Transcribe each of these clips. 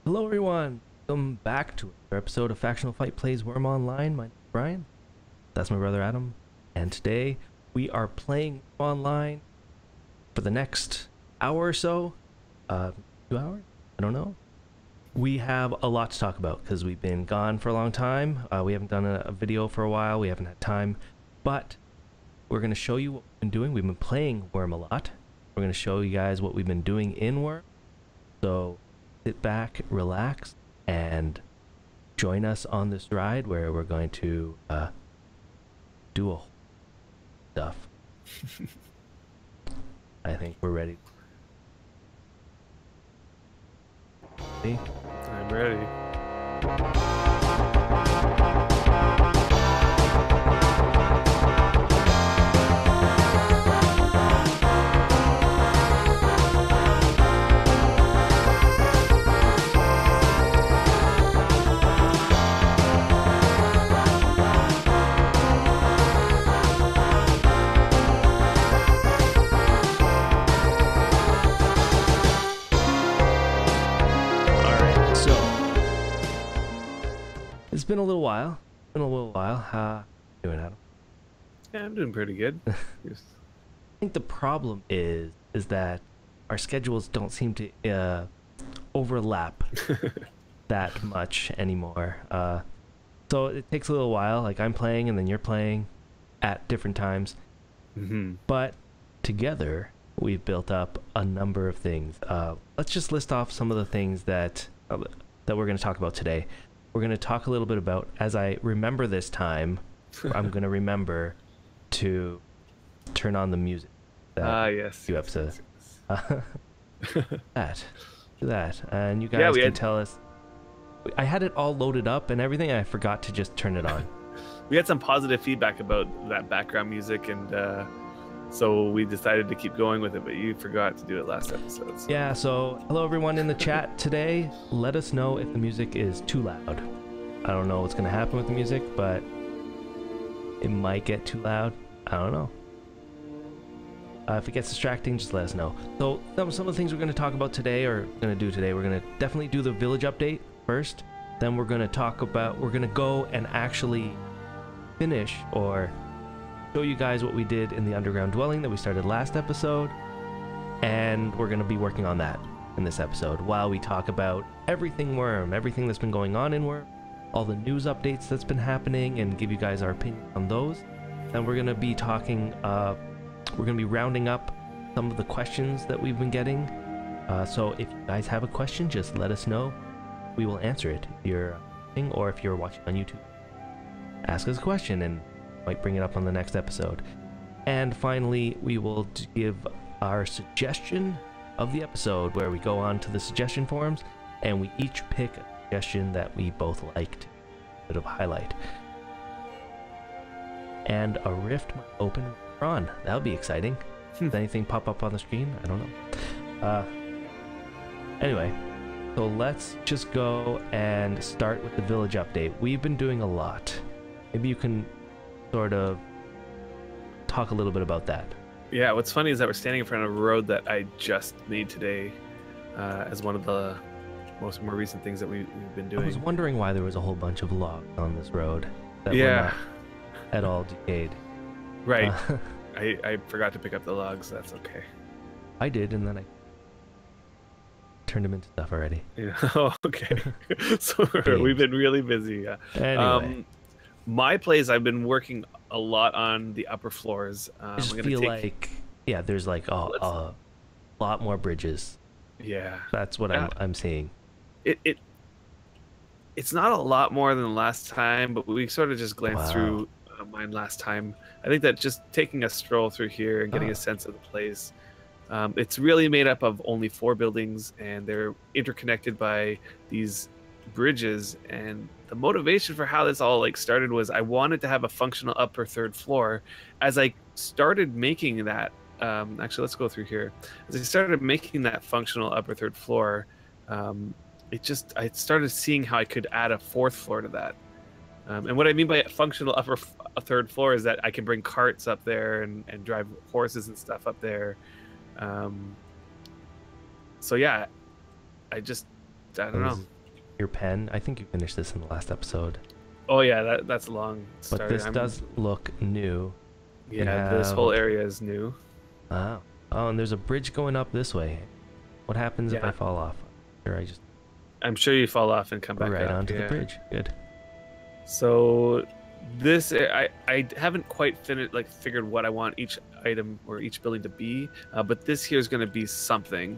Hello everyone, welcome back to another episode of Factional Fight Plays Wurm Online. My name is Brian, that's my brother Adam, and today we are playing online for the next hour or so. 2 hours? I don't know. We have a lot to talk about because we've been gone for a long time. We haven't done a video for a while, we haven't had time, but we're going to show you what we've been doing. We've been playing Wurm a lot. We're going to show you guys what we've been doing in Wurm. So sit back, relax, and join us on this ride where we're going to do a whole stuff. I think we're ready. See? I'm ready. It's been a little while. How you doing, Adam? Yeah, I'm doing pretty good. I think the problem is that our schedules don't seem to overlap that much anymore. So it takes a little while. Like I'm playing and then you're playing at different times. But together we've built up a number of things. Let's just list off some of the things that we're going to talk about today. We're going to talk a little bit about, as I remember this time, I'm going to remember to turn on the music. Yes. You have to that, and you guys can tell us. I had it all loaded up and everything, and I forgot to just turn it on. We had some positive feedback about that background music, and so we decided to keep going with it, but you forgot to do it last episode. So. Yeah, so hello everyone in the chat today. Let us know if the music is too loud. I don't know what's going to happen with the music, but it might get too loud. I don't know. If it gets distracting, just let us know. So some of the things we're going to talk about today, or going to do today, we're going to definitely do the village update first. Then we're going to go and actually finish or show you guys what we did in the underground dwelling that we started last episode, and we're going to be working on that in this episode while we talk about everything Wurm, everything that's been going on in Wurm, all the news updates that's been happening, and give you guys our opinion on those. Then we're going to be talking we're going to be rounding up some of the questions that we've been getting, so if you guys have a question, just let us know. We will answer it if you're or if you're watching on YouTube. Ask us a question and might bring it up on the next episode. And finally, we will give our suggestion of the episode, where we go on to the suggestion forums and we each pick a suggestion that we both liked, a bit of highlight. And a rift might open later on. That would be exciting. Does anything pop up on the screen? I don't know. Anyway, so let's just go and start with the village update. We've been doing a lot. Maybe you can sort of talk a little bit about that. Yeah, what's funny is that we're standing in front of a road that I just made today as one of the more recent things that we've been doing. I was wondering why there was a whole bunch of logs on this road that were not at all decayed. Right. I forgot to pick up the logs. That's okay. I did, and then I turned them into stuff already. Yeah. Oh, okay. So we've been really busy. Yeah. Anyway. My place, I've been working a lot on the upper floors. I just feel like, yeah, there's like a lot more bridges. Yeah, that's what I'm seeing. It's not a lot more than the last time, but we sort of just glanced through mine last time. I think that just taking a stroll through here and getting a sense of the place. It's really made up of only 4 buildings, and they're interconnected by these bridges. And the motivation for how this all started was I wanted to have a functional upper 3rd floor. As I started making that, actually let's go through here. As I started making that functional upper 3rd floor, I started seeing how I could add a 4th floor to that. And what I mean by a functional upper 3rd floor is that I can bring carts up there and drive horses and stuff up there. So yeah, I don't know. your pen. I think you finished this in the last episode. Oh yeah, that's a long story. But this does look new. Yeah, this whole area is new. Oh, and there's a bridge going up this way. What happens if Yeah. I fall off? Or I'm sure you fall off and come back right up. onto the bridge. Good. So this I haven't quite figured what I want each item or each building to be, but this here is going to be something.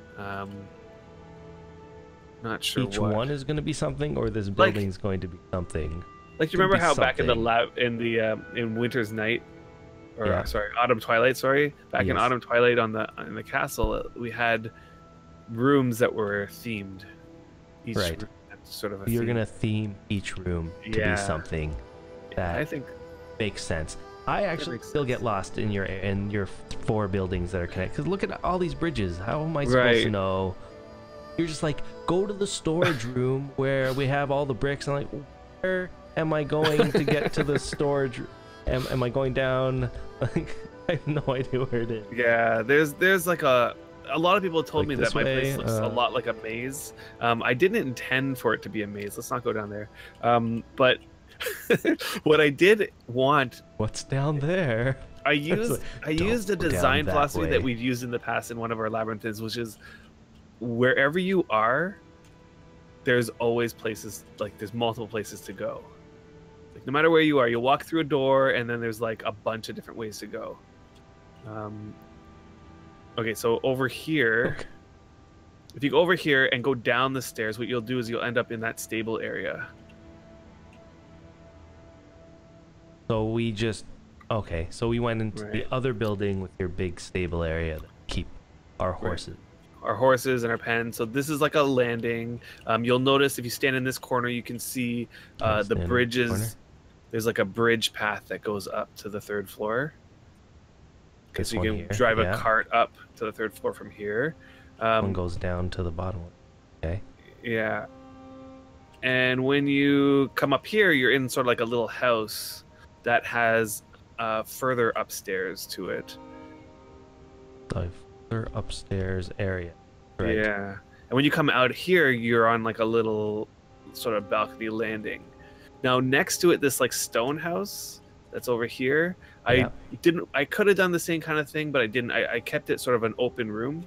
Not sure Each what. one is going to be something, or this building is going to be something. Like you remember how back in the something. in Winter's Night, or Yeah. sorry, Autumn Twilight. Sorry, back in Yes. Autumn Twilight in the castle, we had rooms that were themed. Each Right. room had sort of a You're theme. going to theme each room to Yeah. be something that I think makes sense. I actually makes still sense. get lost in your 4 buildings that are connected. Because look at all these bridges. How am I supposed Right. to know? You're just like, go to the storage room where we have all the bricks. I'm like, where am I going to get to the storage? Am I going down? Like, I have no idea where it is. yeah. There's like a lot of people told Like me that this my way, place looks a lot like a maze. I didn't intend for it to be a maze. Let's not go down there. But what I did want, What's down there? I used Don't a go down design that philosophy way. that we've used in the past in one of our labyrinths, which is wherever you are, there's always places, like there's multiple places to go. Like no matter where you are, you'll walk through a door and then there's like a bunch of different ways to go. Okay, so over here, Okay. if you go over here and go down the stairs, what you'll do is you'll end up in that stable area. So we just So we went into Right. the other building with your big stable area that keep our horses. Our horses and our pen. So this is like a landing. You'll notice if you stand in this corner, you can see Can the stand in the corner? bridges. There's like a bridge path that goes up to the 3rd floor. This So you one can here, drive a yeah. cart up to the 3rd floor from here. One goes down to the bottom one. Okay. Yeah. And when you come up here, you're in sort of like a little house that has further upstairs to it. The further upstairs area. Right. Yeah. And when you come out here, you're on like a little sort of balcony landing. Now next to it, this like stone house that's over here. Yeah. I could have done the same kind of thing, but I didn't. I kept it sort of an open room,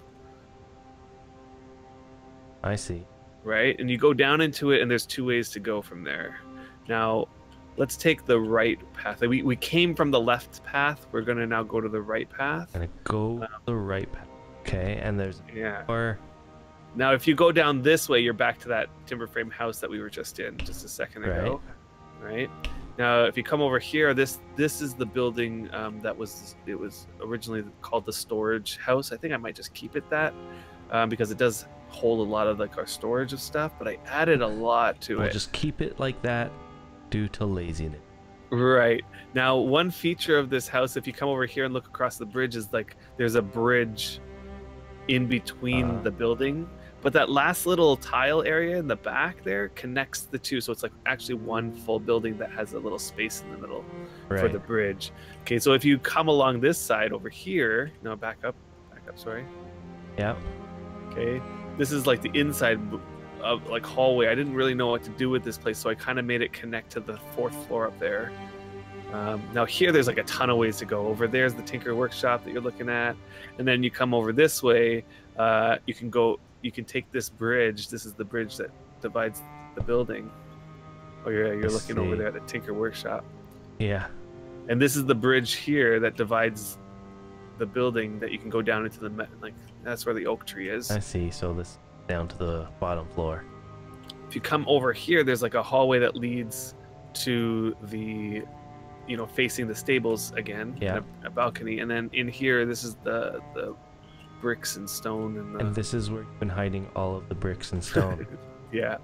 I see. right? And you go down into it and there's 2 ways to go from there. Now, let's take the right path. We came from the left path. We're going to now go to the right path. Gonna go the right path. Okay, and there's Yeah. more. Now, if you go down this way, you're back to that timber frame house that we were just in just a second ago. Right. Now, if you come over here, this is the building it was originally called the storage house. I think I might just keep it that because it does hold a lot of like our storage of stuff. But I added a lot to We'll it. just keep it like that due to laziness. Right. Now, one feature of this house, if you come over here and look across the bridge, is like there's a bridge in between the building. But that last little tile area in the back there connects the two. So it's like actually one full building that has a little space in the middle for Right. the bridge. Okay, so if you come along this side over here, no, back up, sorry. Yeah. Okay, this is like the inside of like hallway. I didn't really know what to do with this place, so I kind of made it connect to the 4th floor up there. Now here, there's like a ton of ways to go. Over there's the Tinker Workshop that you're looking at, and then you come over this way. You can take this bridge. This is the bridge that divides the building. Oh yeah, you're looking over there at the Tinker Workshop. Yeah. And this is the bridge here that divides the building that you can go down into like that's where the oak tree is. I see. So this down to the bottom floor. If you come over here, there's like a hallway that leads to the, facing the stables again. Yeah. And a balcony, and then in here, this is the bricks and stone and the. And this is where you've been hiding all of the bricks and stone. Yeah.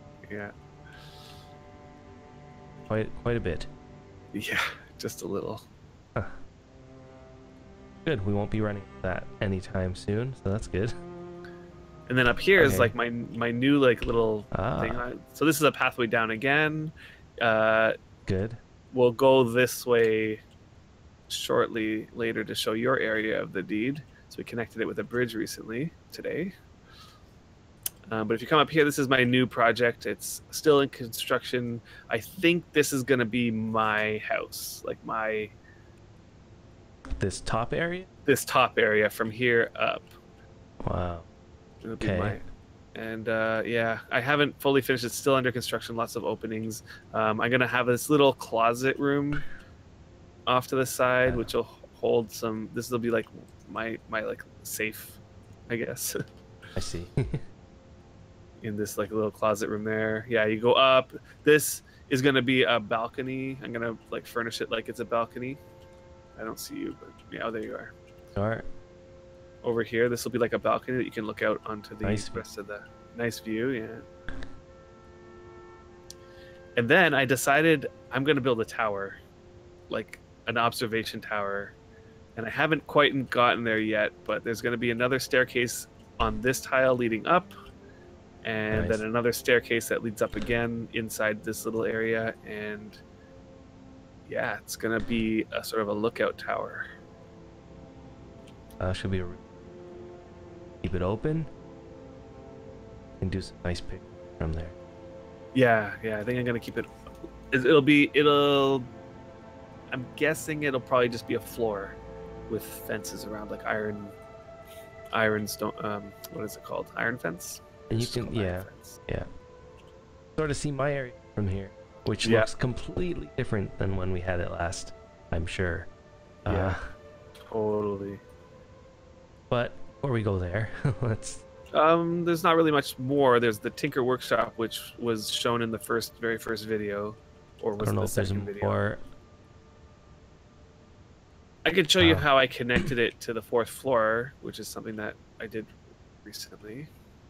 quite a bit. Yeah, just a little. Good. We won't be running that anytime soon, so that's good. And then up here is Okay. like my new like little thing. So this is a pathway down again. Good. We'll go this way shortly later to show your area of the deed. So we connected it with a bridge recently today. But if you come up here, this is my new project. It's still in construction. I think this is going to be my house, like This top area? this top area from here up. Wow. It'll be Okay. and yeah, I haven't fully finished. It's still under construction, lots of openings. I'm going to have this little closet room off to the side, which will hold some. This will be like my like safe, I guess. I see. In this like little closet room there. Yeah, you go up. This is gonna be a balcony. I'm gonna like furnish it like it's a balcony. I don't see you, but yeah, oh, there you are. All right. Over here, this will be like a balcony that you can look out onto the Nice rest of the nice view. Yeah. And then I decided I'm gonna build a tower, like an observation tower, and I haven't quite gotten there yet. But there's gonna be another staircase on this tile leading up. And Nice. then another staircase that leads up again inside this little area, and yeah, it's gonna be a sort of a lookout tower. Should be keep it open and do some nice pictures from there. Yeah, I think I'm gonna keep it. I'm guessing it'll probably just be a floor with fences around, like iron stone. What is it called? Iron fence. And you It's can, called iron fence. yeah, sort of see my area from here, which looks completely different than when we had it last, I'm sure. Yeah, totally. But before we go there, let's. There's not really much more. There's the Tinker Workshop, which was shown in the very first video, or I was don't know the if there's second video. more. I could show you how I connected it to the 4th floor, which is something that I did recently.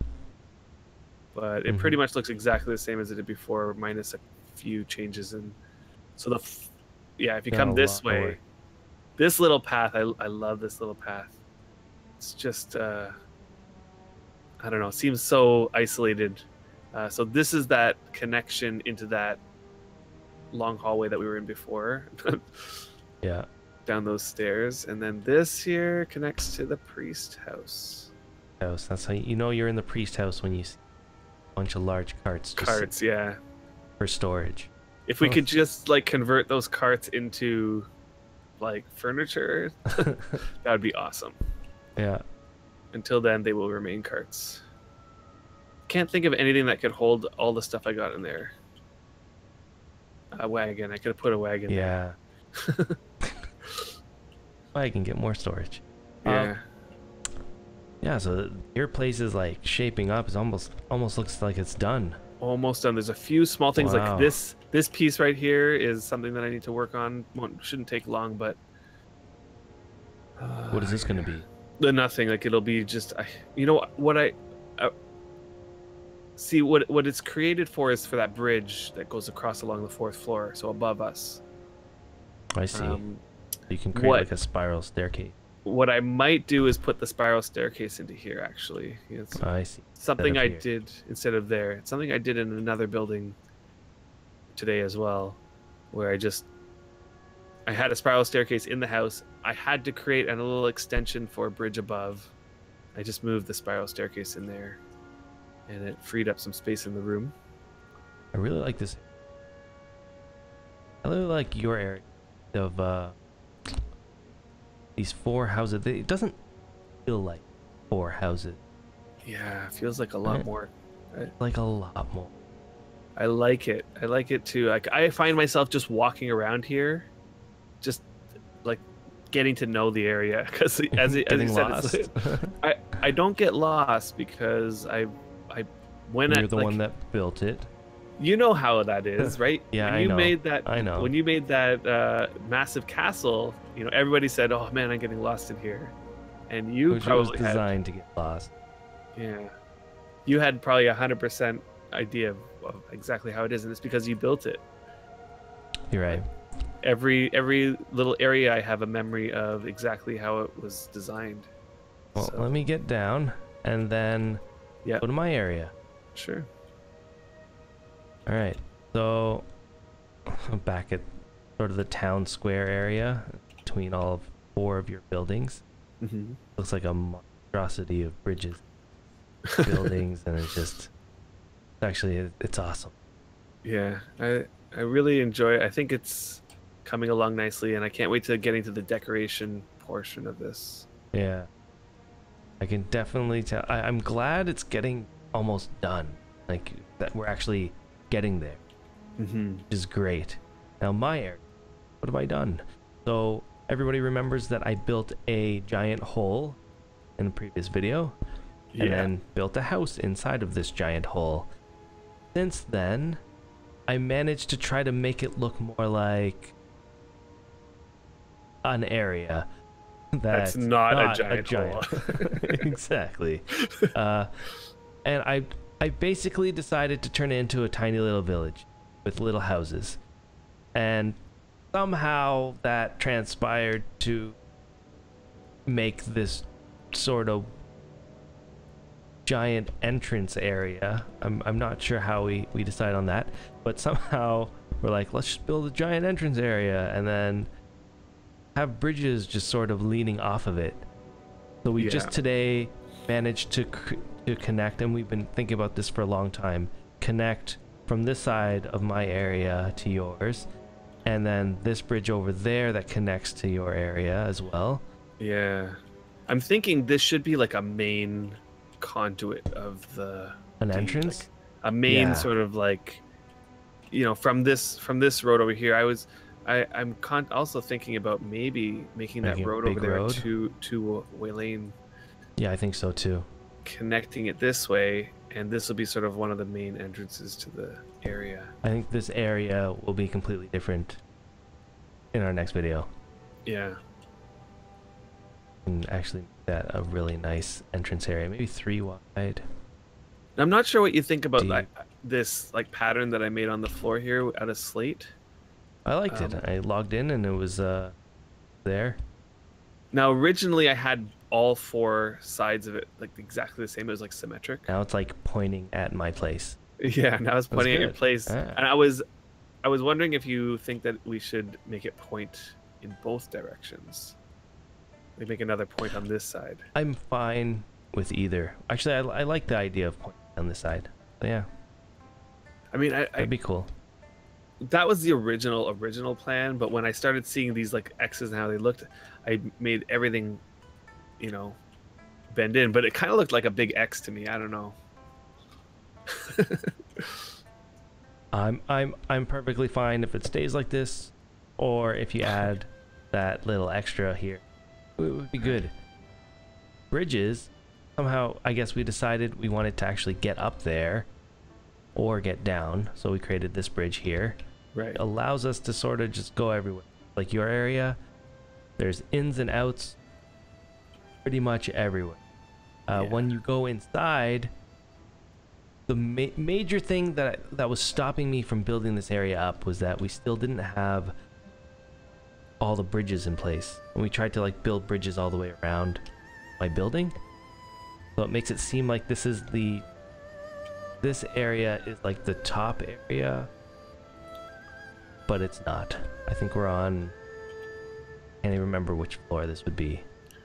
But it pretty much looks exactly the same as it did before, minus a few changes. And so if you come this way, this little path, I love this little path. It's just, I don't know, seems so isolated. So this is that connection into that long hallway that we were in before. Yeah. Down those stairs, and then this here connects to the priest house. That's how you know you're in the priest house when you see a bunch of large carts. Carts, yeah. For storage. If we could just like convert those carts into like furniture, that would be awesome. Yeah. Until then, they will remain carts. Can't think of anything that could hold all the stuff I got in there. A wagon. I could have put a wagon there. Yeah. I can get more storage. Yeah. Yeah, so your place is like shaping up. It's almost looks like it's done. Almost done. There's a few small things Wow. like this piece right here is something that I need to work on. Shouldn't take long, but What is this going to be? Nothing. Like it'll be just you know what I see what it's created for is for that bridge that goes across along the 4th floor, so above us. I see. You can create like a spiral staircase. What I might do is put the spiral staircase into here, actually. It's I see. something I did instead of there. It's something I did in another building today as well, where I had a spiral staircase in the house. I had to create a little extension for a bridge above. I just moved the spiral staircase in there, and it freed up some space in the room. I really like this. I really like your area of these 4 houses. It doesn't feel like 4 houses. Yeah, it feels like a lot more. Right? Like a lot more. I like it. I like it too. Like I find myself just walking around here, just like getting to know the area, because as you said, I don't get lost because I when you're the one that built it. You know how that is, right? Yeah, when you I know. made that, I know. When you made that massive castle, you know, everybody said, "Oh man, I'm getting lost in here," and you Which probably was designed to get lost. Yeah, you had probably 100% idea of exactly how it is, and it's because you built it. You're right. Every little area, I have a memory of exactly how it was designed. Well, let me get down and then go to my area. Sure. All right, so back at sort of the town square area between all 4 of your buildings. Mm-hmm. Looks like a monstrosity of bridges. buildings, and it's actually it's awesome. Yeah, I really enjoy it. I think it's coming along nicely, and I can't wait to get into the decoration portion of this. Yeah, I can definitely tell. I'm glad it's getting almost done. Like that we're actually getting there, which is great. Now my area, what have I done? So everybody remembers that I built a giant hole in the previous video, and then built a house inside of this giant hole. Since then, I managed to try to make it look more like an area that's not a giant hole. Exactly. And I basically decided to turn it into a tiny little village with little houses, and somehow that transpired to make this sort of giant entrance area. I'm not sure how we decide on that, but somehow we're like, let's just build a giant entrance area and then have bridges just sort of leaning off of it. So we just today managed to connect, and we've been thinking about this for a long time, connect from this side of my area to yours, and then this bridge over there that connects to your area as well. Yeah, I'm thinking this should be like a main conduit of an entrance, like a main sort of like, you know, from this road over here. I'm also thinking about maybe making that road over there to Wayland. Yeah, I think so too. Connecting it this way, and this will be sort of one of the main entrances to the area. I think this area will be completely different in our next video. Yeah. And actually make that a really nice entrance area, maybe 3 wide. I'm not sure what you think about this like pattern that I made on the floor here out of slate. I liked it. I logged in and it was there. Now originally I had all 4 sides of it like exactly the same. It was like symmetric. Now it's like pointing at my place. Yeah, now it's pointing at your place. And I was wondering if you think that we should make it point in both directions. Like make another point on this side. I'm fine with either. Actually, I like the idea of pointing on this side. So yeah. I mean, that'd be cool. That was the original plan, but when I started seeing these like X's and how they looked, I made everything, you know, bend in, but it kind of looked like a big X to me. I don't know. I'm perfectly fine if it stays like this, or if you add that little extra here. It would be good. Bridges, somehow I guess we decided we wanted to actually get up there or get down, so we created this bridge here. Right. It allows us to sort of just go everywhere. Like your area, there's ins and outs pretty much everywhere. When you go inside, the major thing that was stopping me from building this area up was that we still didn't have all the bridges in place, and we tried to like build bridges all the way around my building, so it makes it seem like this area is like the top area, but it's not. I think we're on, I can't even remember which floor this would be.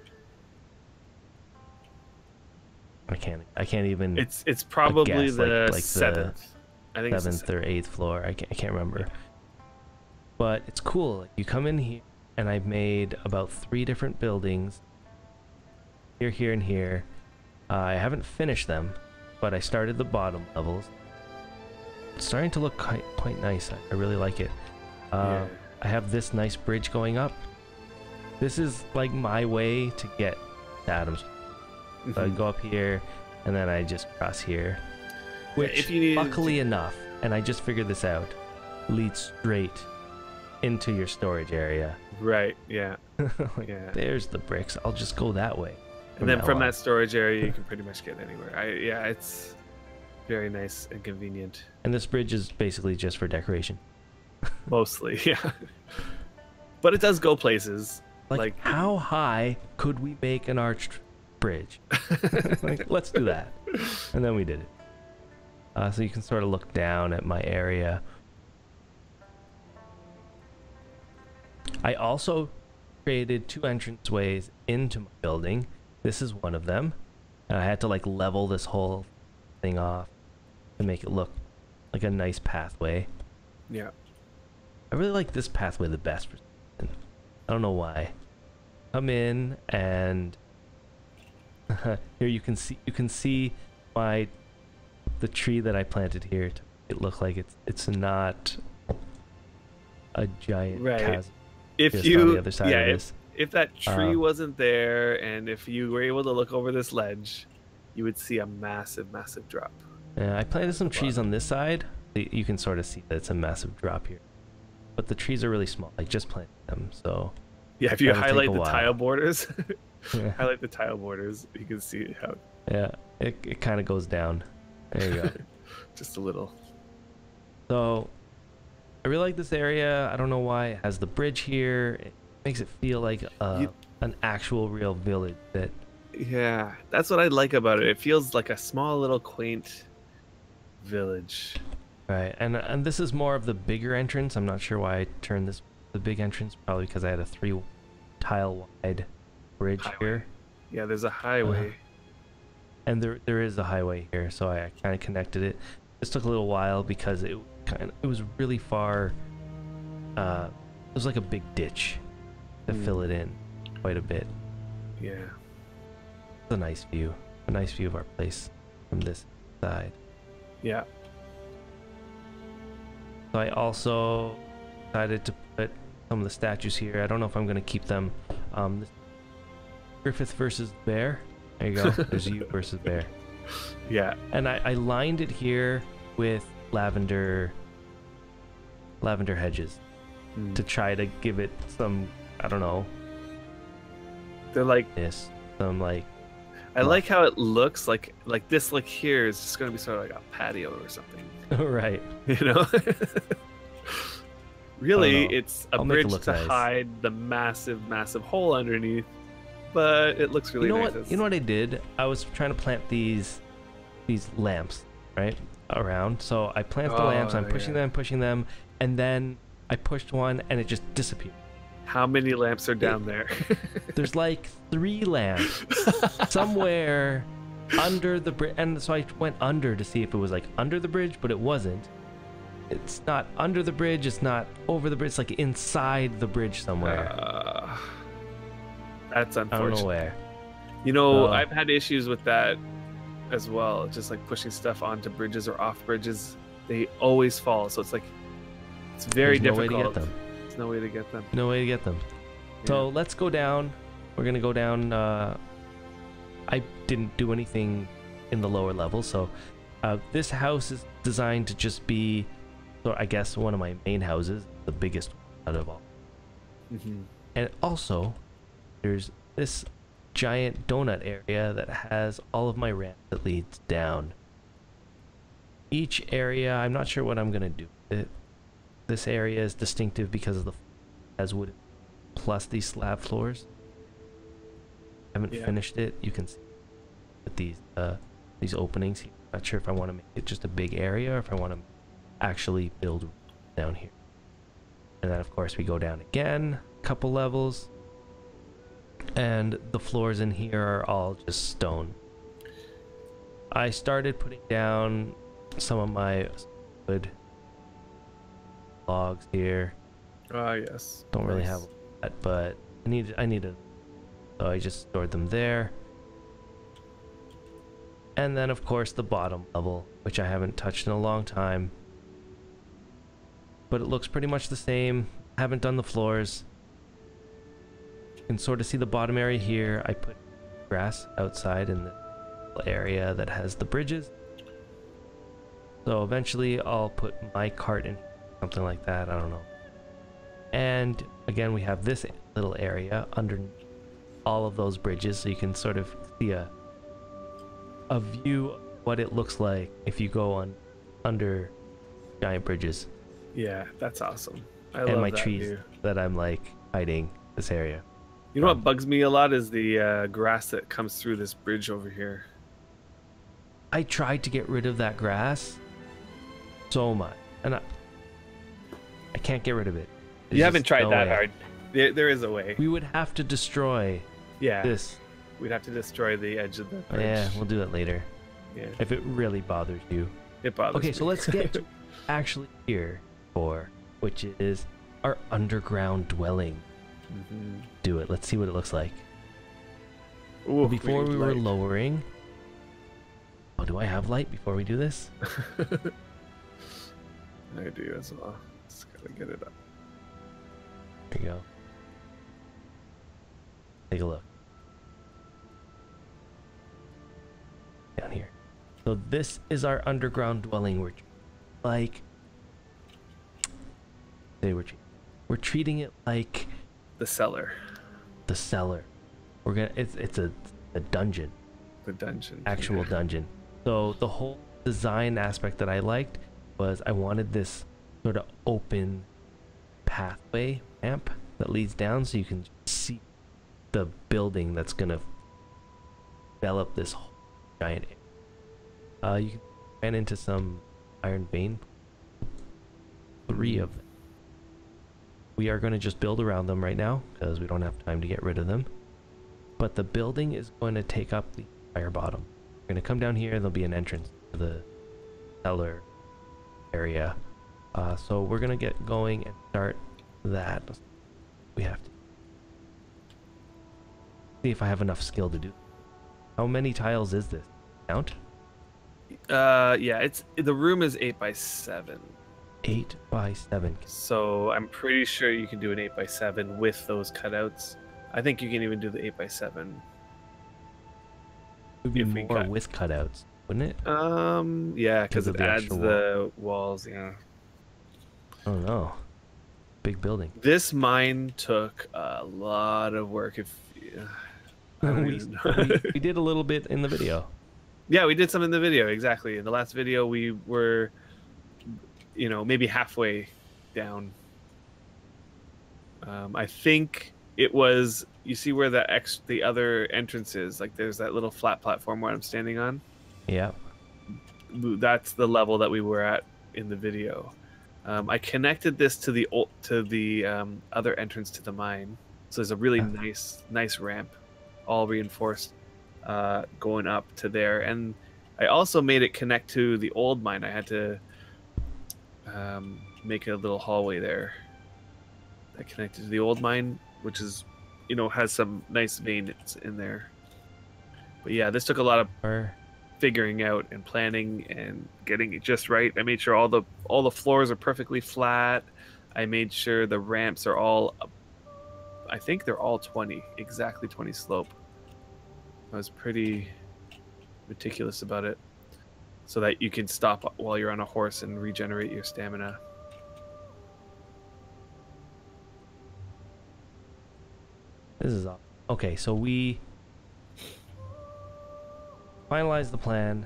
I can't even. It's probably guess, the like 7th. I think 7th or 8th floor. I can't remember. But it's cool. Like, you come in here, and I've made about 3 different buildings. Here, and here. I haven't finished them, but I started the bottom levels. It's starting to look quite nice. I really like it. I have this nice bridge going up. This is like my way to get to Adams. So I go up here, and then I just cross here. Which, luckily enough, and I just figured this out, leads straight into your storage area. Right, yeah. Like, there's the bricks. I'll just go that way. And then from that storage area, you can pretty much get anywhere. It's very nice and convenient. And this bridge is basically just for decoration. Mostly, yeah. But it does go places. Like how high could we make an arched bridge? Like, let's do that. And then we did it. So you can sort of look down at my area. I also created 2 entranceways into my building. This is one of them. And I had to like level this whole thing off to make it look like a nice pathway. Yeah. I really like this pathway the best for some reason. I don't know why. Come in and here you can see the tree that I planted here to make it look like it's not a giant chasm. If you on the other side of this. If that tree wasn't there, and if you were able to look over this ledge, you would see a massive drop. Yeah, I planted some trees on this side. You can sort of see that it's a massive drop here, but the trees are really small. I just planted them, so yeah. If you highlight the tile borders, highlight the tile borders, you can see how. Yeah, it kind of goes down. There you go. Just a little. So I really like this area. I don't know why it has the bridge here. It makes it feel like an actual real village. Yeah, that's what I like about it. It feels like a small little quaint village. Right, and this is more of the bigger entrance. I'm not sure why I turned this the big entrance. Probably because I had a 3 tile wide bridge here. Yeah, there's a highway. And there is a highway here, so I kind of connected it. This took a little while because it was really far. It was like a big ditch to fill it in quite a bit. Yeah. It's a nice view of our place from this side. Yeah. So I also decided to put some of the statues here. I don't know if I'm going to keep them. This Griffith versus Bear. There you go. There's you versus Bear. Yeah. And I lined it here with lavender hedges to try to give it some, I don't know. They're like some like. I like how it looks like this. Like here is just gonna be sort of like a patio or something. Right. You know. Really, it's a bridge to nice. hide the massive hole underneath, but it looks really nice. You know what I did? I was trying to plant these lamps right around. So I planted the lamps. I'm pushing them, and then I pushed one, and it just disappeared. How many lamps are down there? There's like 3 lamps somewhere under the bridge, and so I went under to see if it was like under the bridge, but it wasn't. It's not under the bridge. It's not over the bridge. It's like inside the bridge somewhere. That's unfortunate. I don't know where. You know, I've had issues with that as well. Just like pushing stuff onto bridges or off bridges, they always fall. So it's like it's very difficult. No way to get them. There's no way to get them. No way to get them. Yeah. So let's go down. We're gonna go down. I didn't do anything in the lower level, so this house is designed to just be, so I guess, one of my main houses, the biggest out of all. And also, there's this giant donut area that has all of my ramp that leads down. Each area, I'm not sure what I'm gonna do with it. This area is distinctive because of the as wood plus these slab floors. I haven't finished it. You can see with these openings here. Not sure if I want to make it just a big area or if I want to actually build down here. And then of course we go down again, a couple levels, and the floors in here are all just stone. I started putting down some of my wood logs here. Yes. Don't really have that, but I needed, so I just stored them there. And then of course the bottom level, which I haven't touched in a long time, but it looks pretty much the same. Haven't done the floors. You can sort of see the bottom area here. I put grass outside in the area that has the bridges, so eventually I'll put my cart in, something like that, I don't know. And again, we have this little area underneath all of those bridges, so you can sort of see a view of what it looks like if you go on under giant bridges. Yeah, that's awesome. I and love my that trees view. that I'm like hiding this area. You know what bugs me a lot is the grass that comes through this bridge over here. I tried to get rid of that grass so much, and I can't get rid of it. You haven't tried that hard. There is a way. We would have to destroy this We'd have to destroy the edge of the bridge. Yeah, we'll do it later. Yeah. If it really bothers you. It bothers me. Okay, so let's get to actually here for, which is our underground dwelling. Do it. Let's see what it looks like. Ooh, before we were light. lowering. Oh, do I have light before we do this? I do as well. Just gotta get it up. There you go. Take a look. Down here. So this is our underground dwelling. We're like, we're treating it like The cellar. the cellar. We're gonna. It's a dungeon. The dungeon. Actual dungeon. So the whole design aspect that I liked was I wanted this sort of open pathway ramp that leads down, so you can see the building that's gonna develop this whole giant area. You can run into some iron vein. 3 of them. We are going to just build around them right now because we don't have time to get rid of them. But the building is going to take up the entire bottom. We're going to come down here. There'll be an entrance to the cellar area. So we're going to get going and start that. We have to see if I have enough skill to do. How many tiles is this? Count? Yeah, it's the room is 8 by 7. 8 by 7. So I'm pretty sure you can do an 8 by 7 with those cutouts. I think you can even do the 8 by 7. It would be If we more cut. with cutouts, wouldn't it? Yeah, because of it the adds extra the walls. Yeah. Oh no. Big building. This mine took a lot of work. If I don't we, even know. we did a little bit in the video. Yeah, we did some in the video, exactly. In the last video, we were, maybe halfway down. I think it was, you see where the other entrance is? Like, there's that little flat platform where I'm standing on. Yeah. That's the level that we were at in the video. I connected this to the other entrance to the mine. So there's a really nice ramp, all reinforced, going up to there. And I also made it connect to the old mine. I had to make a little hallway there that connected to the old mine, which is, has some nice veins in there. But yeah, this took a lot of figuring out and planning and getting it just right. I made sure all the floors are perfectly flat. I made sure the ramps are all, I think they're all exactly 20 slope. I was pretty meticulous about it so that you can stop while you're on a horse and regenerate your stamina. This is awesome. Okay, so we finalize the plan.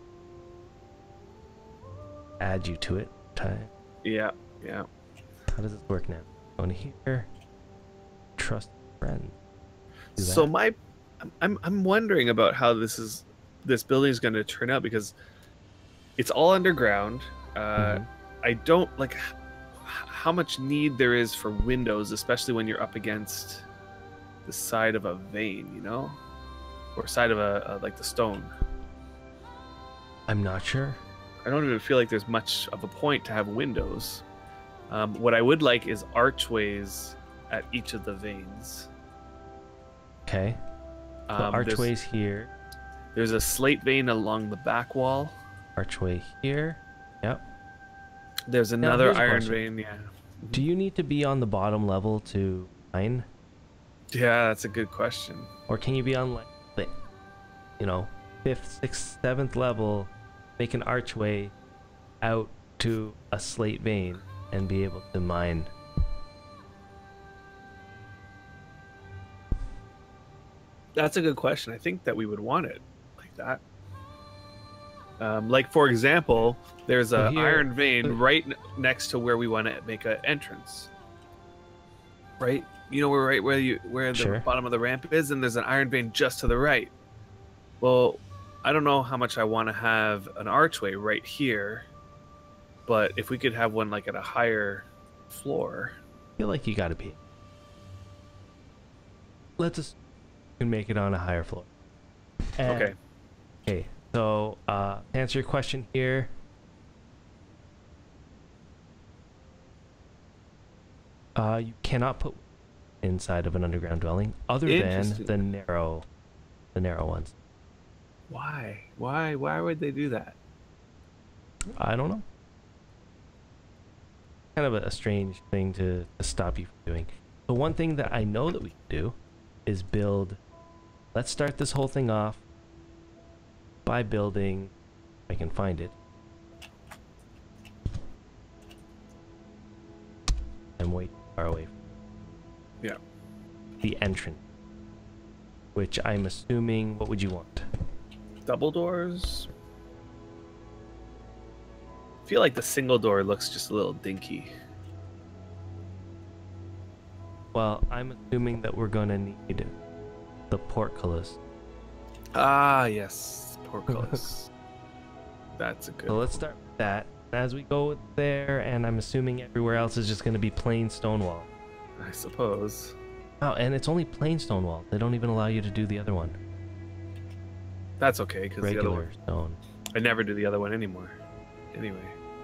Add you to it. Time. Yeah. How does this work now? Go in here. Trust friend. So I'm wondering about how this building is going to turn out, because it's all underground. I don't like how much need there is for windows, especially when you're up against the side of a vein, or side of a like the stone. I'm not sure. I don't even feel like there's much of a point to have windows. What I would like is archways at each of the veins. Okay. So archways here. There's a slate vein along the back wall. Archway here. Yep. There's another here's a iron question. vein, yeah. Do you need to be on the bottom level to mine? Yeah, that's a good question. Or can you be on like the 5th, 6th, 7th level, make an archway out to a slate vein and be able to mine? That's a good question. I think that we would want it like that. Like, for example, there's So a here- iron vein right next to where we want to make an entrance. Right? Where the Sure. bottom of the ramp is, and there's an iron vein just to the right. Well, I don't know how much I want to have an archway right here, but if we could have one like at a higher floor. I feel like you gotta be. Let's can make it on a higher floor. And, Okay. Okay. So to answer your question here, you cannot put inside of an underground dwelling other than the narrow ones. Why? Why would they do that? I don't know. Kind of a strange thing to stop you from doing. The one thing that I know that we can do is build. Let's start this whole thing off by building. If I can find it. I'm way too far away. Yeah. The entrance, which I'm assuming. What would you want? Double doors. I feel like the single door looks just a little dinky. Well, I'm assuming that we're gonna need the portcullis. Ah, yes, portcullis. That's a good. So let's start with that. As we go there, and I'm assuming everywhere else is just gonna be plain stone wall. I suppose. Oh, and it's only plain stone wall. They don't even allow you to do the other one. That's okay, because the other one, Regular stone. I never do the other one anymore. Anyway.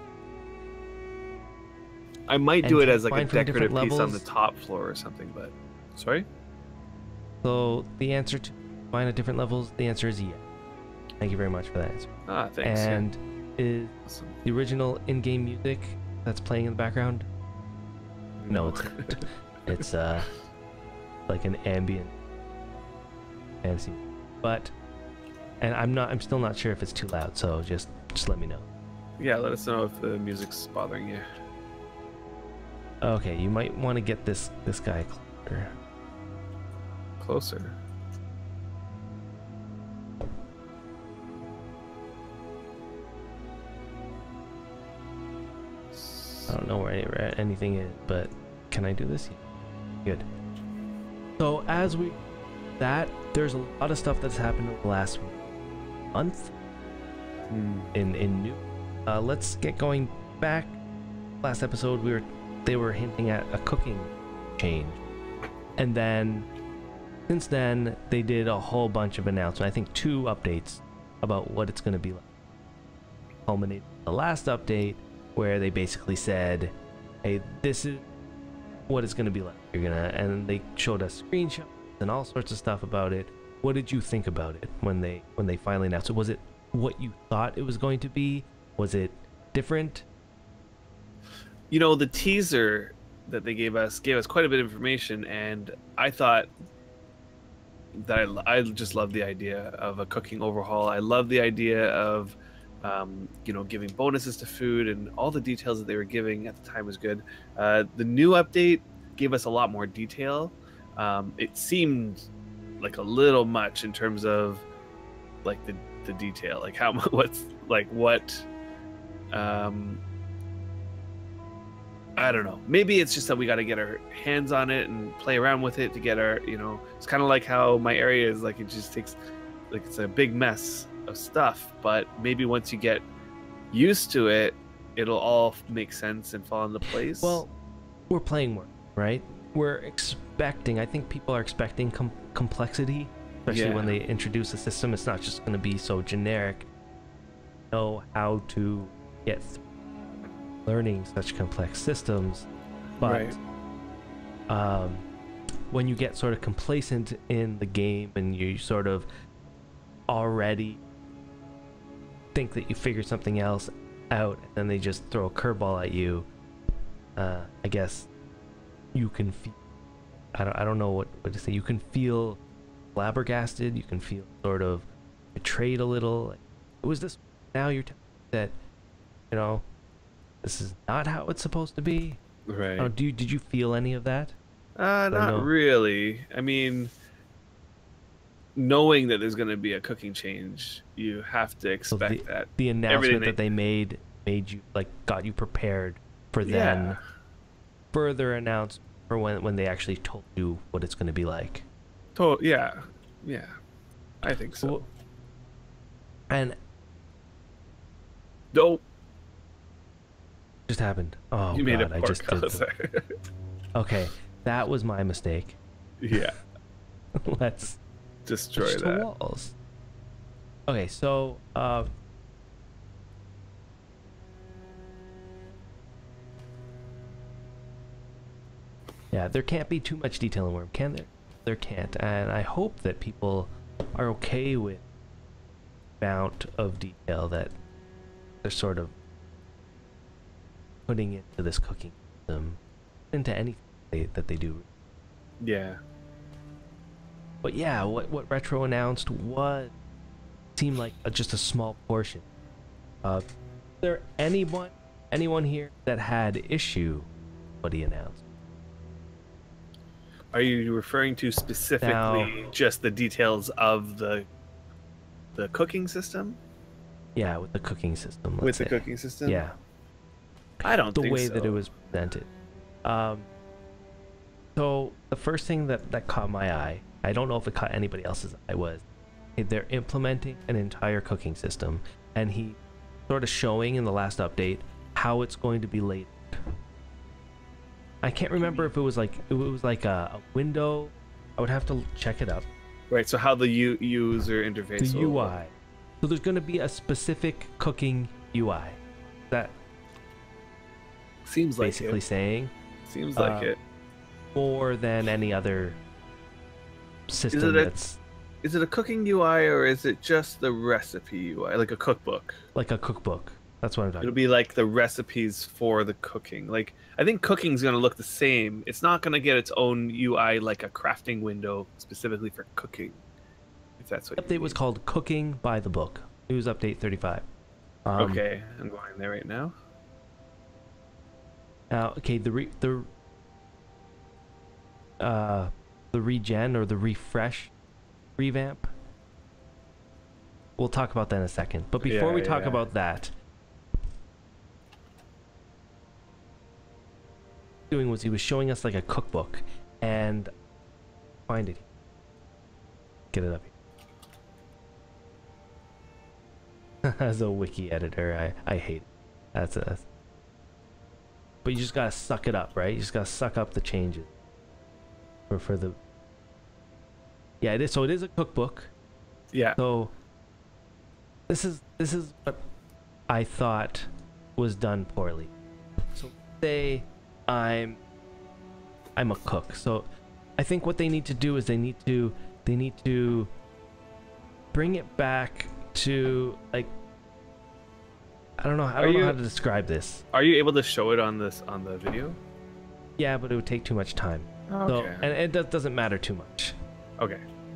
I might do it as like a decorative piece on the top floor or something, but... Sorry? So the answer to find at different levels, the answer is yes. Thank you very much for that answer. Ah, thanks. And is Awesome. the original in-game music that's playing in the background? No, it's not. It's like an ambient fantasy. But I'm still not sure if it's too loud, so just let me know. Yeah, let us know if the music's bothering you. Okay, you might want to get this guy closer. Closer. I don't know where anything is, but can I do this? Good. So as there's a lot of stuff that's happened over the last month in new. Let's get going back. Last episode they were hinting at a cooking change, and then since then they did a whole bunch of announcements. I think 2 updates about what it's going to be like. Culminated the last update where they basically said, hey, this is what it's going to be like. And they showed us screenshots and all sorts of stuff about it. What did you think about it when they finally announced it? Was it what you thought it was going to be? Was it different? You know, the teaser that they gave us quite a bit of information, and I thought that I just love the idea of a cooking overhaul. I love the idea of giving bonuses to food, and all the details that they were giving at the time was good. The new update gave us a lot more detail. It seemed like a little much in terms of like the detail, like I don't know. Maybe it's just that we got to get our hands on it and play around with it to get our, it's kind of like how my area is, like it just takes, like it's a big mess of stuff, but maybe once you get used to it, it'll all make sense and fall into place. Well, we're playing Wurm, right? I think people are expecting complexity, especially when they introduce a system. It's not just going to be so generic. Know how to get through learning such complex systems, but when you get sort of complacent in the game and you sort of already think that you figured something else out, and then they just throw a curveball at you, I guess you can feel, I don't know what to say, you can feel flabbergasted, you can feel sort of betrayed a little. Like, it was this, now you're telling me that this is not how it's supposed to be, right? Did you feel any of that? Not really. I mean, knowing that there's going to be a cooking change, you have to expect that. The announcement that they made you, like, got you prepared for then further announce for when they actually told you what it's going to be like. Yeah, I think so. And nope. Just happened. Oh, you God, made a I just did. Okay, that was my mistake. Yeah. Let's destroy It's just that. walls. Okay, so yeah, there can't be too much detail in Wurm, can there? There can't, and I hope that people are okay with the amount of detail that they're sort of putting into this cooking system, into anything that they do. Yeah. But yeah, what Retro announced seemed like just a small portion. Is there anyone here that had issue with what he announced? Are you referring to specifically just the details of the cooking system? Yeah, with the cooking system. With the cooking system? Yeah. I don't think so. The way that it was presented. So the first thing that caught my eye, I don't know if it caught anybody else's eye, was they're implementing an entire cooking system, and he sort of showing in the last update how it's going to be laid. I can't remember if it was like a window. I would have to check it up. Right, so how the user interface The will UI. work. So there's going to be a specific cooking UI. That seems like basically it. saying Seems like it. More than any other system Is it a cooking UI or is it just the recipe UI, like a cookbook? Like a cookbook. That's what I'm talking It'll be like the recipes for the cooking. Like, I think cooking's going to look the same. It's not going to get its own UI like a crafting window specifically for cooking. If that's what the update was called Cooking by the Book. News update 35. Okay, I'm going there right now. Now, okay, the regen or the refresh revamp. We'll talk about that in a second. But before we talk about that, doing was he was showing us like a cookbook, and find it. Get it up here. As a wiki editor, I hate it. That's but you just gotta suck it up, right? You just gotta suck up the changes. For the it is. So it is a cookbook. Yeah. So this is what I thought was done poorly. So say I'm a cook. So I think what they need to do is they need to bring it back to, like, I don't know how to describe this. Are you able to show it on the video? Yeah, but it would take too much time. Okay. So, and it doesn't matter too much. Okay.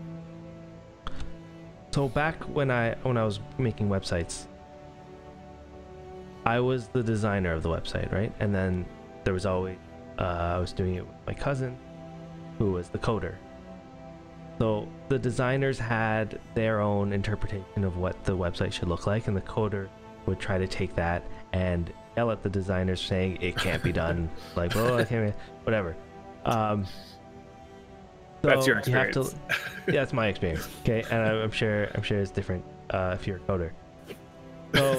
So back when I was making websites, I was the designer of the website, right? And then there was always I was doing it with my cousin, who was the coder. So the designers had their own interpretation of what the website should look like, and the coder would try to take that and yell at the designers saying it can't be done. Like, well, I can't, whatever. So that's your experience. Yeah, that's my experience. Okay, and I'm sure it's different if you're a coder. So,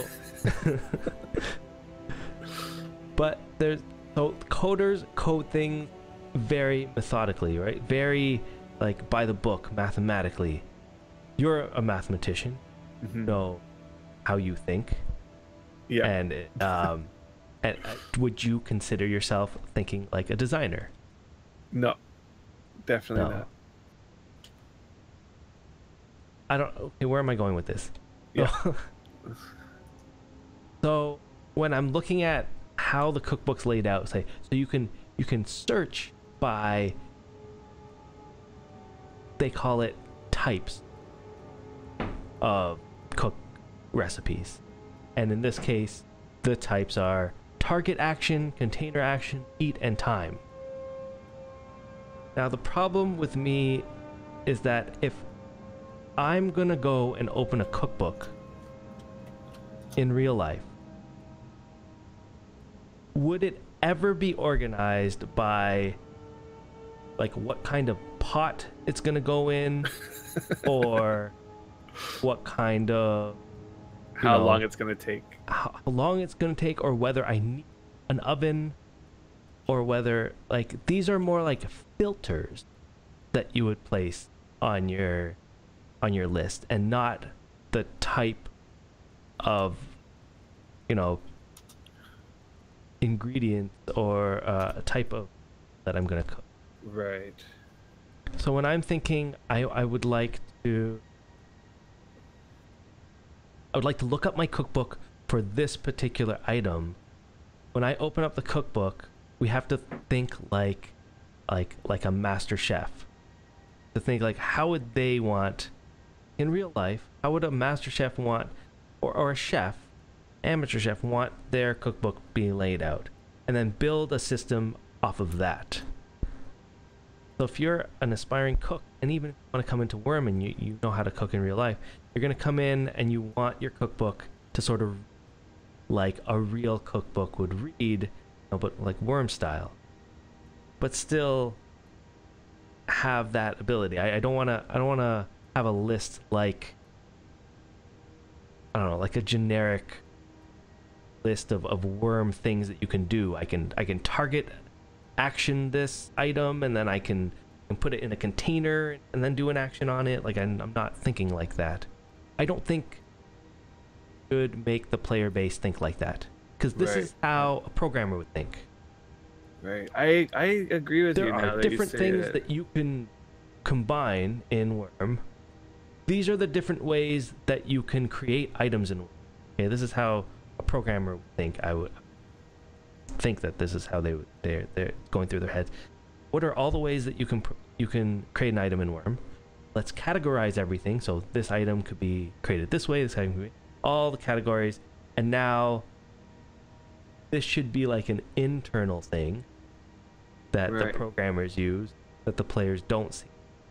but coders code things very methodically, right? Very like by the book, mathematically. You're a mathematician. Mm-hmm. You know how you think. Yeah. And would you consider yourself thinking like a designer? No. Definitely not. I don't. Okay, where am I going with this? Yeah. So when I'm looking at how the cookbook's laid out, so you can search by, they call it types of cook recipes, and in this case, the types are target action, container action, heat, and time. Now the problem with me is that if I'm gonna go and open a cookbook in real life, would it ever be organized by like what kind of pot it's gonna go in, or what kind of how long it's gonna take, or whether I need an oven, or whether, like, these are more like filters that you would place on your on your list and not the type of, you know, ingredient or type of that I'm gonna cook. Right. So when I'm thinking, I would like to look up my cookbook for this particular item. When I open up the cookbook, we have to think like a master chef. To think like, how would they want in real life? How would a master chef want, or a chef, amateur chef, want their cookbook being laid out, and then build a system off of that. So if you're an aspiring cook, and even if you want to come into Wurm and you know how to cook in real life, you're going to come in and you want your cookbook to sort of like a real cookbook would read, you know, but like Wurm style, but still have that ability. I don't want to have a list like, I don't know, like a generic list of Wurm things that you can do. I can target action this item, and then I can put it in a container and then do an action on it. Like I'm not thinking like that. I don't think should make the player base think like that, because this is how a programmer would think. Right. I agree with you. There are different things that you can combine in Wurm. These are the different ways that you can create items in Wurm. Okay, this is how a programmer would think. I would think that this is how they're going through their heads. What are all the ways that you can create an item in Wurm? Let's categorize everything. So this item could be created this way. This item could be all the categories, and now this should be like an internal thing that the programmers use that the players don't see,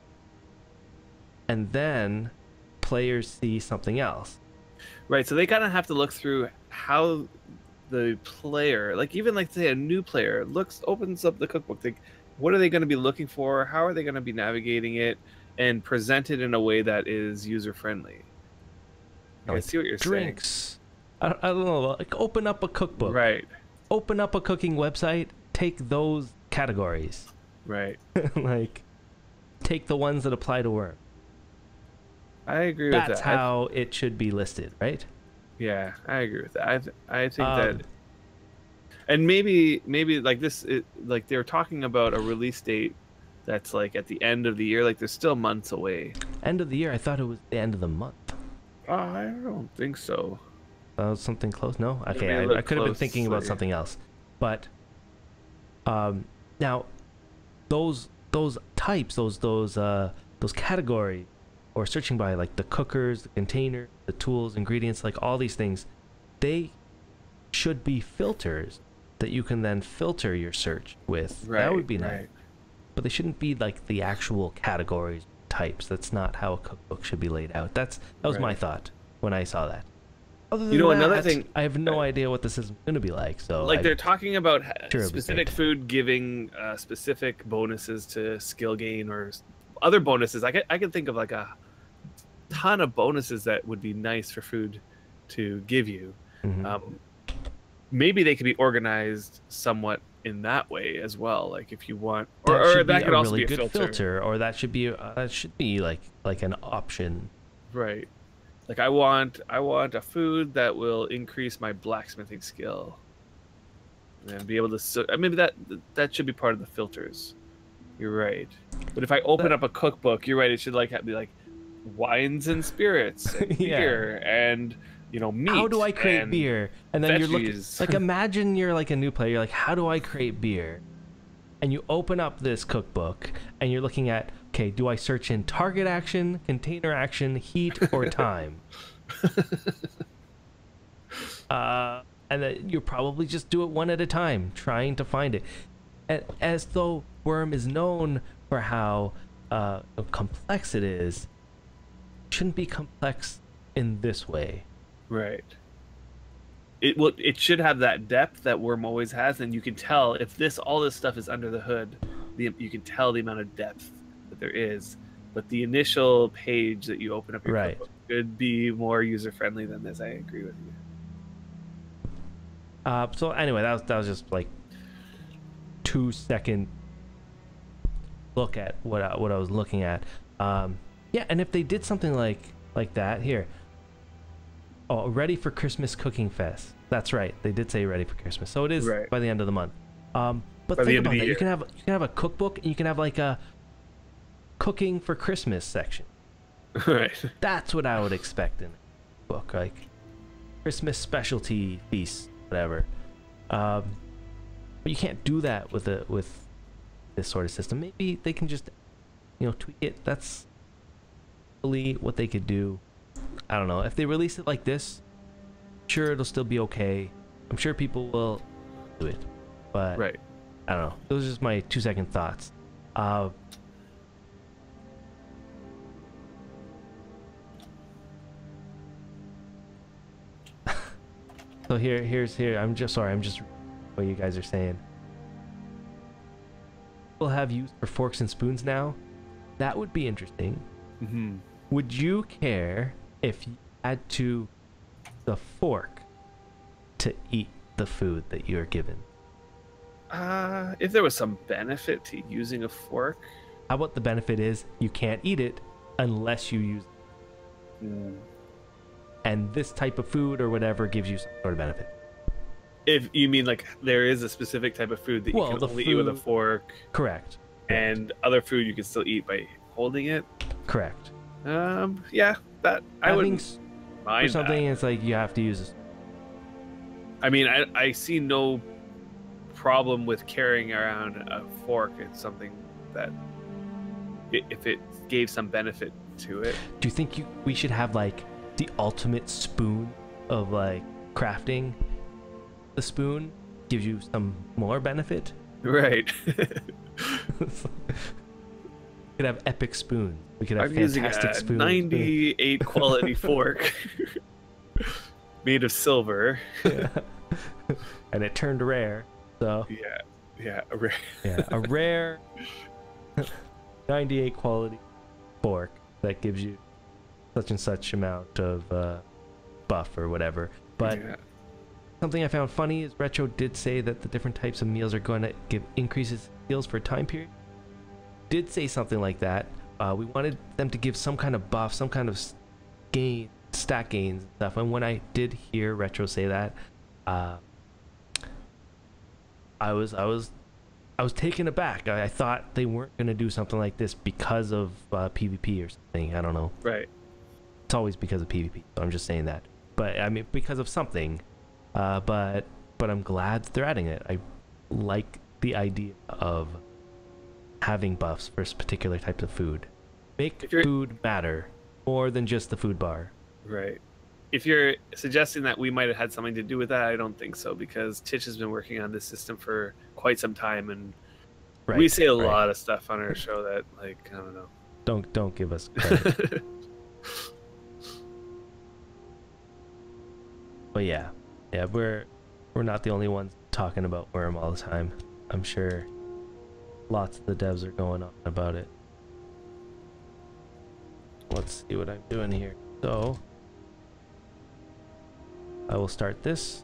and then players see something else. Right. So they kind of have to look through how the player, like even like say a new player opens up the cookbook. Like, what are they going to be looking for? How are they going to be navigating it and present it in a way that is user friendly? Like, I see what you're drinks. saying. I don't know. Like open up a cookbook. Right. Open up a cooking website. Take those categories. Right. Like, take the ones that apply to Wurm. I agree with that. That's how it should be listed, right? Yeah, I agree with that. I think that, and maybe like this, like they're talking about a release date that's like at the end of the year. Like there's still months away. End of the year? I thought it was the end of the month. I don't think so. Something close? No? Okay, I could have been thinking about something else. But now those types, those categories, or searching by like the cookers, the container, the tools, ingredients, like all these things, they should be filters that you can then filter your search with. Right, that would be nice. Right. But they shouldn't be like the actual categories, types. That's not how a cookbook should be laid out. That was my thought when I saw that. Other than another thing, I have no idea what this is going to be like. So like they're talking about specific food giving specific bonuses to skill gain or other bonuses. I can think of like a ton of bonuses that would be nice for food to give you. Mm-hmm. Maybe they could be organized somewhat in that way as well. Like if you want, or that could also be a good filter, or that should be like an option. Right. Like I want a food that will increase my blacksmithing skill, and be able to. Maybe that should be part of the filters. You're right. But if I open up a cookbook, you're right. It should be like wines and spirits, and beer, and meat. How do I create beer? And then you're looking like, imagine you're like a new player. You're like, how do I create beer? And you open up this cookbook and you're looking at, okay, do I search in target action, container action, heat, or time? And then you probably just do it one at a time, trying to find it. And as though Wurm is known for how complex it is, it shouldn't be complex in this way. Right. It should have that depth that Wurm always has, and you can tell if all this stuff is under the hood. You can tell the amount of depth that there is. But the initial page that you open up your cookbook could be more user friendly than this. I agree with you. So anyway, that was just like 2-second look at what I was looking at. Yeah, and if they did something like that here. Oh, ready for Christmas cooking fest. That's right. They did say ready for Christmas. So it is Right. by the end of the month. But By the think end of about the that. year. You can have a cookbook and you can have like a cooking for Christmas section. Right. That's what I would expect in a book, like Christmas specialty feast, whatever. But you can't do that with this sort of system. Maybe they can just, tweak it. That's really what they could do. I don't know. If they release it like this, sure, it'll still be okay. I'm sure people will do it. But Right. I don't know. Those are just my 2-second thoughts. So here's I'm just what you guys are saying. We'll have use for forks and spoons now. That would be interesting. Mm-hmm. Would you care if you had to use a fork to eat the food that you're given? If there was some benefit to using a fork. How about the benefit is you can't eat it unless you use it. Mm. And this type of food or whatever gives you some sort of benefit. If you mean like there is a specific type of food that you can only eat with a fork, Correct. and other food you can still eat by holding it. Correct. Yeah, that I Having wouldn't mind or something, that. it's like you have to use this. I mean, I see no problem with carrying around a fork. It's something that if it gave some benefit to it. Do you think we should have like the ultimate spoon of like crafting? The spoon gives you some more benefit. Right. We could have epic spoons. We could have I'm using fantastic a spoons. 98 quality fork made of silver. Yeah. And it turned rare. So Yeah, a rare 98 quality fork that gives you such and such amount of buff or whatever. But yeah. something I found funny is Retro did say that the different types of meals are going to give increases in skills for a time period. Did say something like that. We wanted them to give some kind of buff, some kind of stat gains and stuff. And when I did hear Retro say that, I was taken aback. I thought they weren't going to do something like this because of PvP or something. I don't know. Right. It's always because of PvP. So I'm just saying that. But I mean, because of something. But I'm glad they're adding it. I like the idea of having buffs for particular types of food. Make food matter more than just the food bar. Right. If you're suggesting that we might have had something to do with that, I don't think so, because Titch has been working on this system for quite some time, and we say a lot of stuff on our show that, like, I don't know. Don't give us credit. But yeah, we're not the only ones talking about Wurm all the time. I'm sure lots of the devs are going on about it. Let's see what I'm doing here. So I will start this.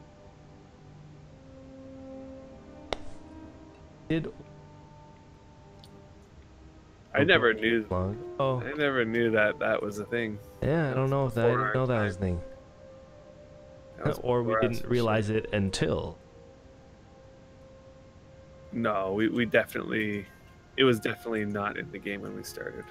I never knew. Oh, I never knew that was a thing. yeah, I don't know if that. I didn't know that was a thing. Or we didn't realize it until. No, we definitely. It was definitely not in the game when we started.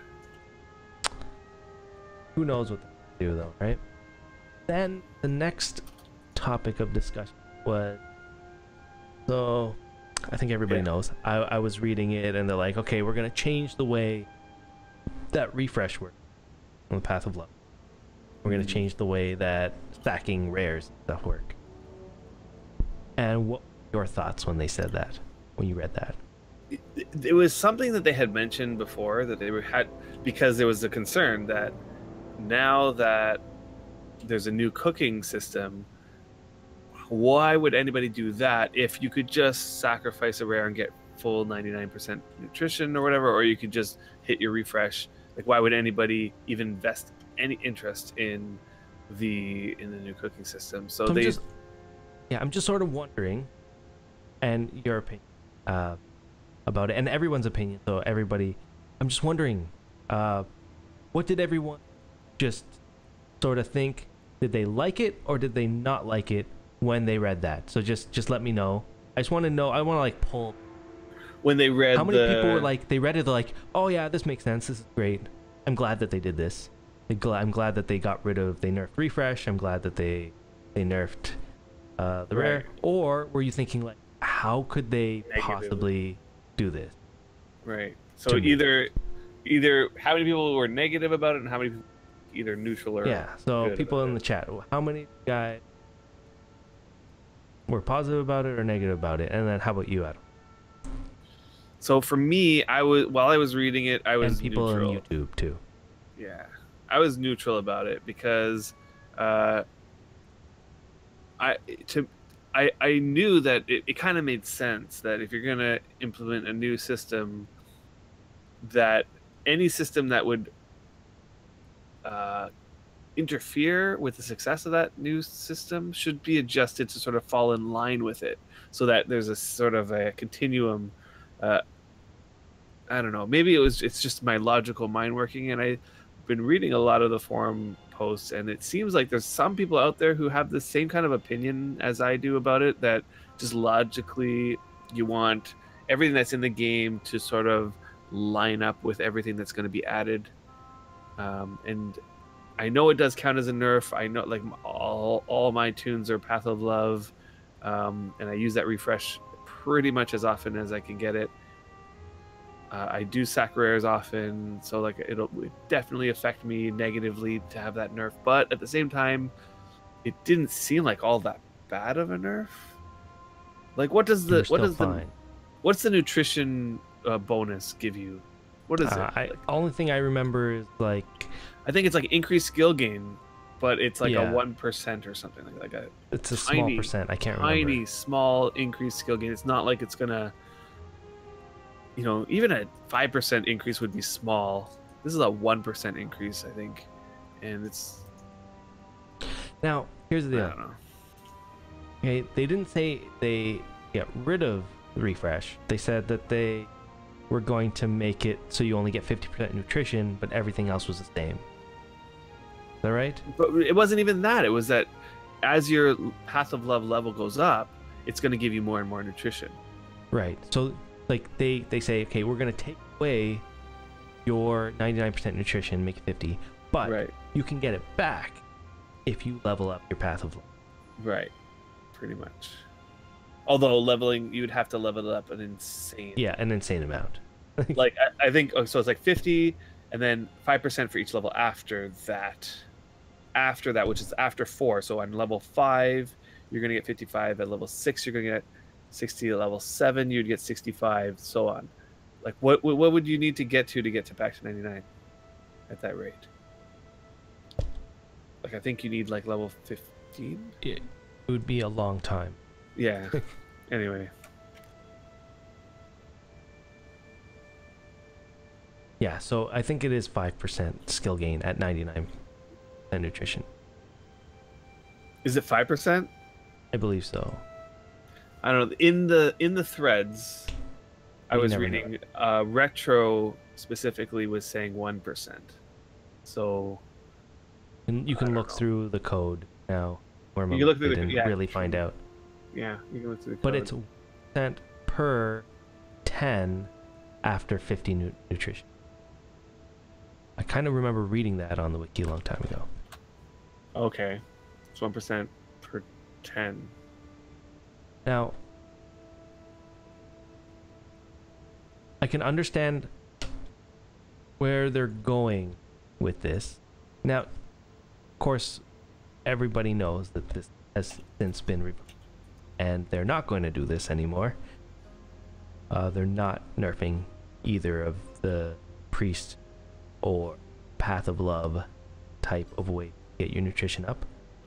Who knows what they do though, right? Then the next topic of discussion was, so I think everybody knows. I was reading it and they're like, okay, we're gonna change the way that refresh works on the Path of Love. We're gonna change the way that stacking rares and stuff work. And what were your thoughts when they said that? When you read that? It was something that they had mentioned before that they had, because there was a concern that now that there's a new cooking system, why would anybody do that if you could just sacrifice a rare and get full 99% nutrition or whatever, or you could just hit your refresh? Like, why would anybody even invest any interest in the new cooking system? So I'm just sort of wondering, and your opinion about it, and everyone's opinion. So everybody, I'm just wondering, what did everyone just sort of think? Did they like it or did they not like it when they read that? So just let me know. I just want to know. I want to like pull when they read how many people were like, they read it, they're like, oh yeah, this makes sense. This is great. I'm glad that they did this. I'm glad that they got rid of, they nerfed refresh. I'm glad that they nerfed the rare. Or were you thinking like, how could they possibly do this? Right. So either how many people were negative about it and how many people either neutral or So people in the chat, how many guys were positive about it or negative about it? And then how about you, Adam? So for me, while I was reading it, I was and people neutral. on YouTube too. Yeah, I was neutral about it because I knew that it kind of made sense that if you're gonna implement a new system, that any system that would interfere with the success of that new system should be adjusted to sort of fall in line with it, so that there's a sort of a continuum. I don't know. Maybe it's just my logical mind working, and I've been reading a lot of the forum posts, and it seems like there's some people out there who have the same kind of opinion as I do about it. That just logically, you want everything that's in the game to sort of line up with everything that's going to be added. And I know it does count as a nerf. I know like all my tunes are Path of Love, and I use that refresh pretty much as often as I can get it. I do sack rares often, so like it definitely affect me negatively to have that nerf. But at the same time, it didn't seem like all that bad of a nerf. Like, what's the nutrition bonus give you? What is it? Only thing I remember is like, I think it's like increased skill gain, but it's like a 1% or something like that. It's a small percent. I can't remember. Tiny, small increased skill gain. It's not like it's gonna. Even a 5% increase would be small. This is a 1% increase, I think, and it's. Now here's the deal. I don't know. Okay, they didn't say they get rid of the refresh. They said that they were going to make it so you only get 50% nutrition, but everything else was the same. Is that right? But it wasn't even that. It was that as your Path of Love level goes up, it's going to give you more and more nutrition. Right. So. Like they say, okay, we're gonna take away your 99% nutrition, make it 50, but you can get it back if you level up your Path of Love. Right, pretty much. Although leveling, you would have to level it up an insane. Yeah, an insane amount. Like I think so. It's like 50, and then 5% for each level after that. After that, which is after 4. So on level 5, you're gonna get 55. At level 6, you're gonna get 60. At level 7 you'd get 65, so on. Like what would you need to get to back to 99 at that rate? Like I think you need like level 15. It would be a long time. Yeah. Anyway. Yeah, so I think it is 5% skill gain at 99% nutrition. Is it 5%? I believe so. I don't know. In the threads, I was reading. Retro specifically was saying 1%. So you can look through the code now. Where you can look through didn't really find out. Yeah, you can look through the code. But it's % per 10 after 50 nutrition. I kind of remember reading that on the wiki a long time ago. Okay, it's 1% per 10. Now, I can understand where they're going with this. Now, of course, everybody knows that this has since been revoked, and they're not going to do this anymore. They're not nerfing either of the priest or Path of Love type of way to get your nutrition up.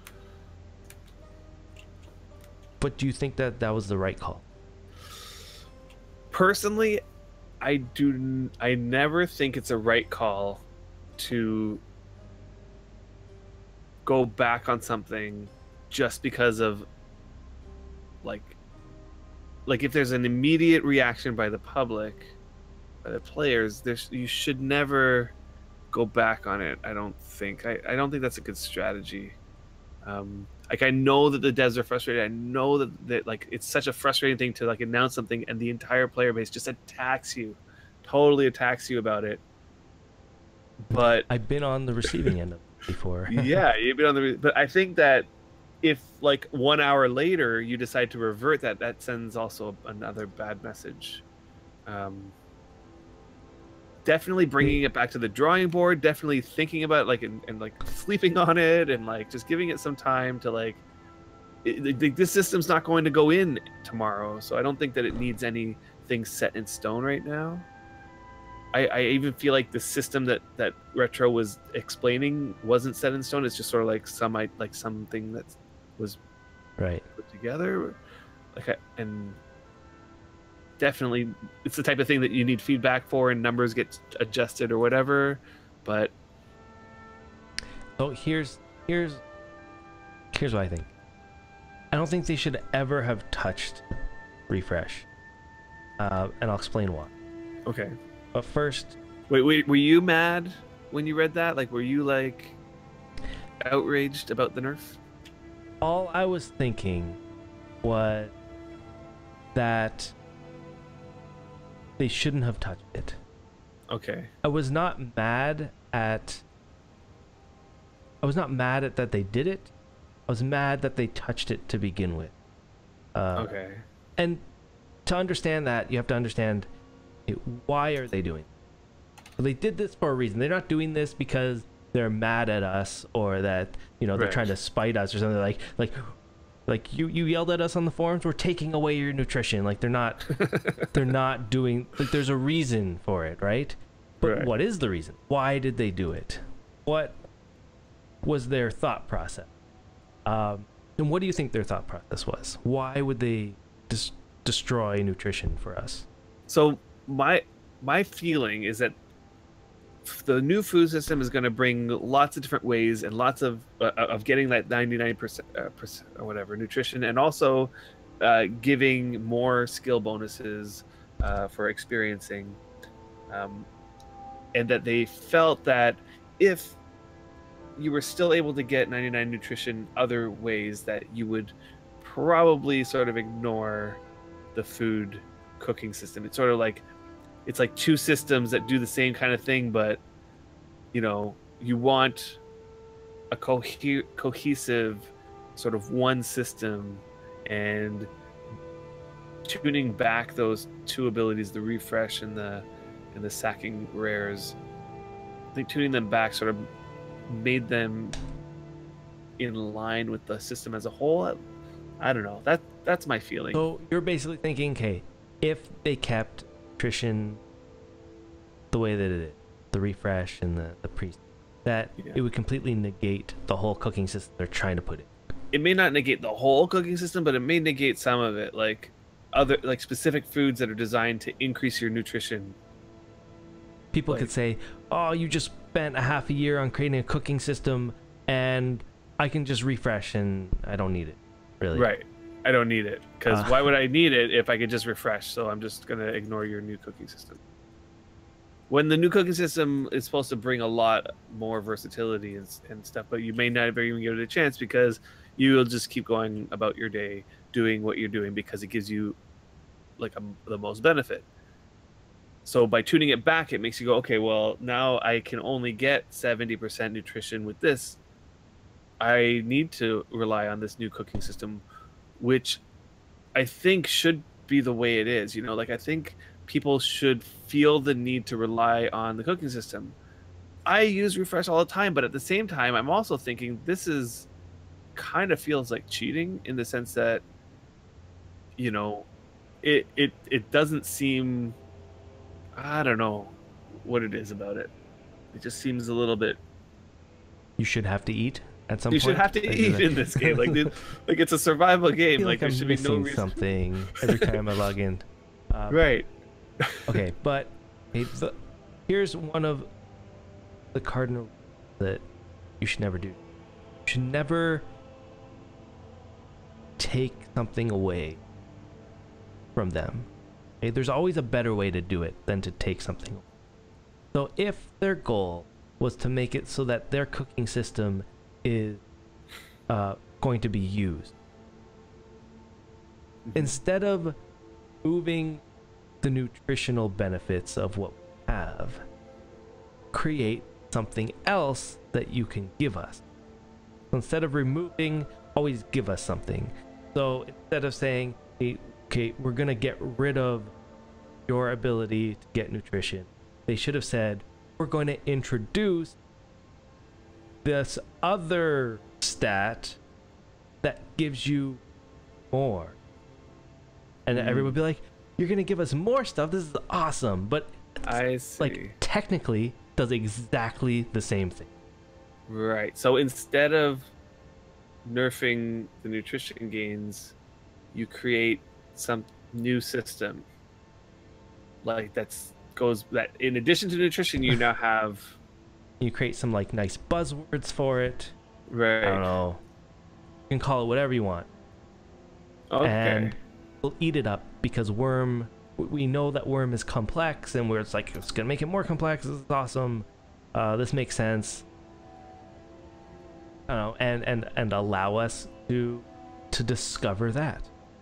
But do you think that that was the right call? Personally, I never think it's a right call to go back on something just because of like if there's an immediate reaction by the public, by the players, you should never go back on it. I don't think that's a good strategy. Like I know that the devs are frustrated. I know that like it's such a frustrating thing to like announce something and the entire player base just totally attacks you about it. But I've been on the receiving end of it before. yeah, you've been on the. But I think that if like 1 hour later you decide to revert that, that sends also another bad message. Definitely bringing it back to the drawing board, definitely thinking about it, like and like sleeping on it and like just giving it some time to like this system's not going to go in tomorrow, so I don't think that it needs anything set in stone right now. I even feel like the system that Retro was explaining wasn't set in stone. It's just sort of like something that was right put together, and definitely it's the type of thing that you need feedback for and numbers get adjusted or whatever. But here's what I think. I don't think they should ever have touched refresh, and I'll explain why. Okay. But first, wait, were you mad when you read that? Like, were you like outraged about the nerf? All I was thinking was that they shouldn't have touched it. Okay. I was not mad at that they did it. I was mad that they touched it to begin with. Okay. And to understand that, you have to understand why are they doing it? Well, they did this for a reason. They're not doing this because they're mad at us or that, you know, they're trying to spite us or something. Like you yelled at us on the forums, we're taking away your nutrition. Like they're not doing, like there's a reason for it, right? But what is the reason? Why did they do it? What was their thought process? And what do you think their thought process was? Why would they destroy nutrition for us? So my feeling is that the new food system is going to bring lots of different ways and lots of getting that 99% or whatever nutrition, and also giving more skill bonuses for experiencing, and that they felt that if you were still able to get 99 nutrition other ways, that you would probably sort of ignore the food cooking system. It's sort of like it's like two systems that do the same kind of thing, but you know, you want a cohesive sort of one system, and tuning back those two abilities, the refresh and the sacking rares. I think tuning them back sort of made them in line with the system as a whole. I don't know. That's my feeling. So you're basically thinking, okay, if they kept nutrition the way that it is, the refresh and the priest, that it would completely negate the whole cooking system they're trying to put in. It may not negate the whole cooking system, but it may negate some of it, like other like specific foods that are designed to increase your nutrition. People could say, oh, you just spent a half a year on creating a cooking system and I can just refresh and I don't need it, really. Right. I don't need it, because why would I need it if I could just refresh? So I'm just going to ignore your new cooking system. When the new cooking system is supposed to bring a lot more versatility and stuff, but you may not even give it a chance because you will just keep going about your day doing what you're doing because it gives you like the most benefit. So by tuning it back, it makes you go, okay, well, now I can only get 70% nutrition with this. I need to rely on this new cooking system, which I think should be the way it is. You know, like I think people should feel the need to rely on the cooking system. I use refresh all the time, but at the same time, I'm also thinking this is kind of feels like cheating in the sense that, you know, it doesn't seem, I don't know what it is about it. It just seems a little bit. You should have to eat at some point. You should have to eat in this game. Like, dude, like it's a survival game. Like there should be no reason. Something every time I log in. Right. Okay, but here's one of the cardinal that you should never do. You should never take something away from them. Okay? There's always a better way to do it than to take something away. So if their goal was to make it so that their cooking system is going to be used. Instead of moving the nutritional benefits of what we have, create something else that you can give us. So instead of removing, always give us something. So instead of saying, hey, okay, we're going to get rid of your ability to get nutrition, they should have said, we're going to introduce this other stat that gives you more. And everyone would be like, you're going to give us more stuff? This is awesome. But I see. Like, technically does exactly the same thing. Right. So instead of nerfing the nutrition gains, you create some new system. Like that in addition to nutrition, you now have... You create some like nice buzzwords for it. Right. I don't know. You can call it whatever you want. Okay. And we'll eat it up because Wurm, we know that Wurm is complex, and it's like, it's gonna make it more complex. This is awesome. This makes sense. I don't know, and allow us to discover that.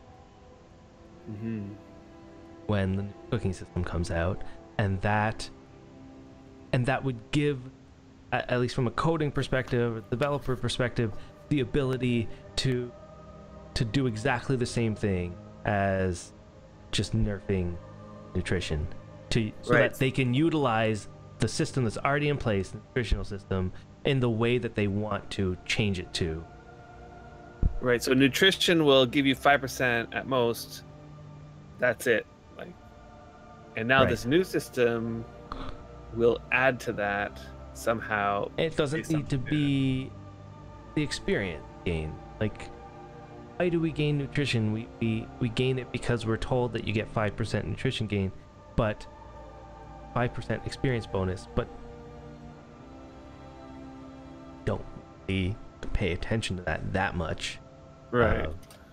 When the cooking system comes out, and that would give, at least from a coding perspective, a developer perspective, the ability to do exactly the same thing as just nerfing nutrition, so that they can utilize the system that's already in place, the nutritional system, in the way that they want to change it to. Right. So nutrition will give you 5% at most. That's it. And now this new system will add to that somehow. It doesn't need to be the experience gain. Like, why do we gain nutrition? We gain it because we're told that you get 5% nutrition gain, but 5% experience bonus, but don't really pay attention to that much. Right.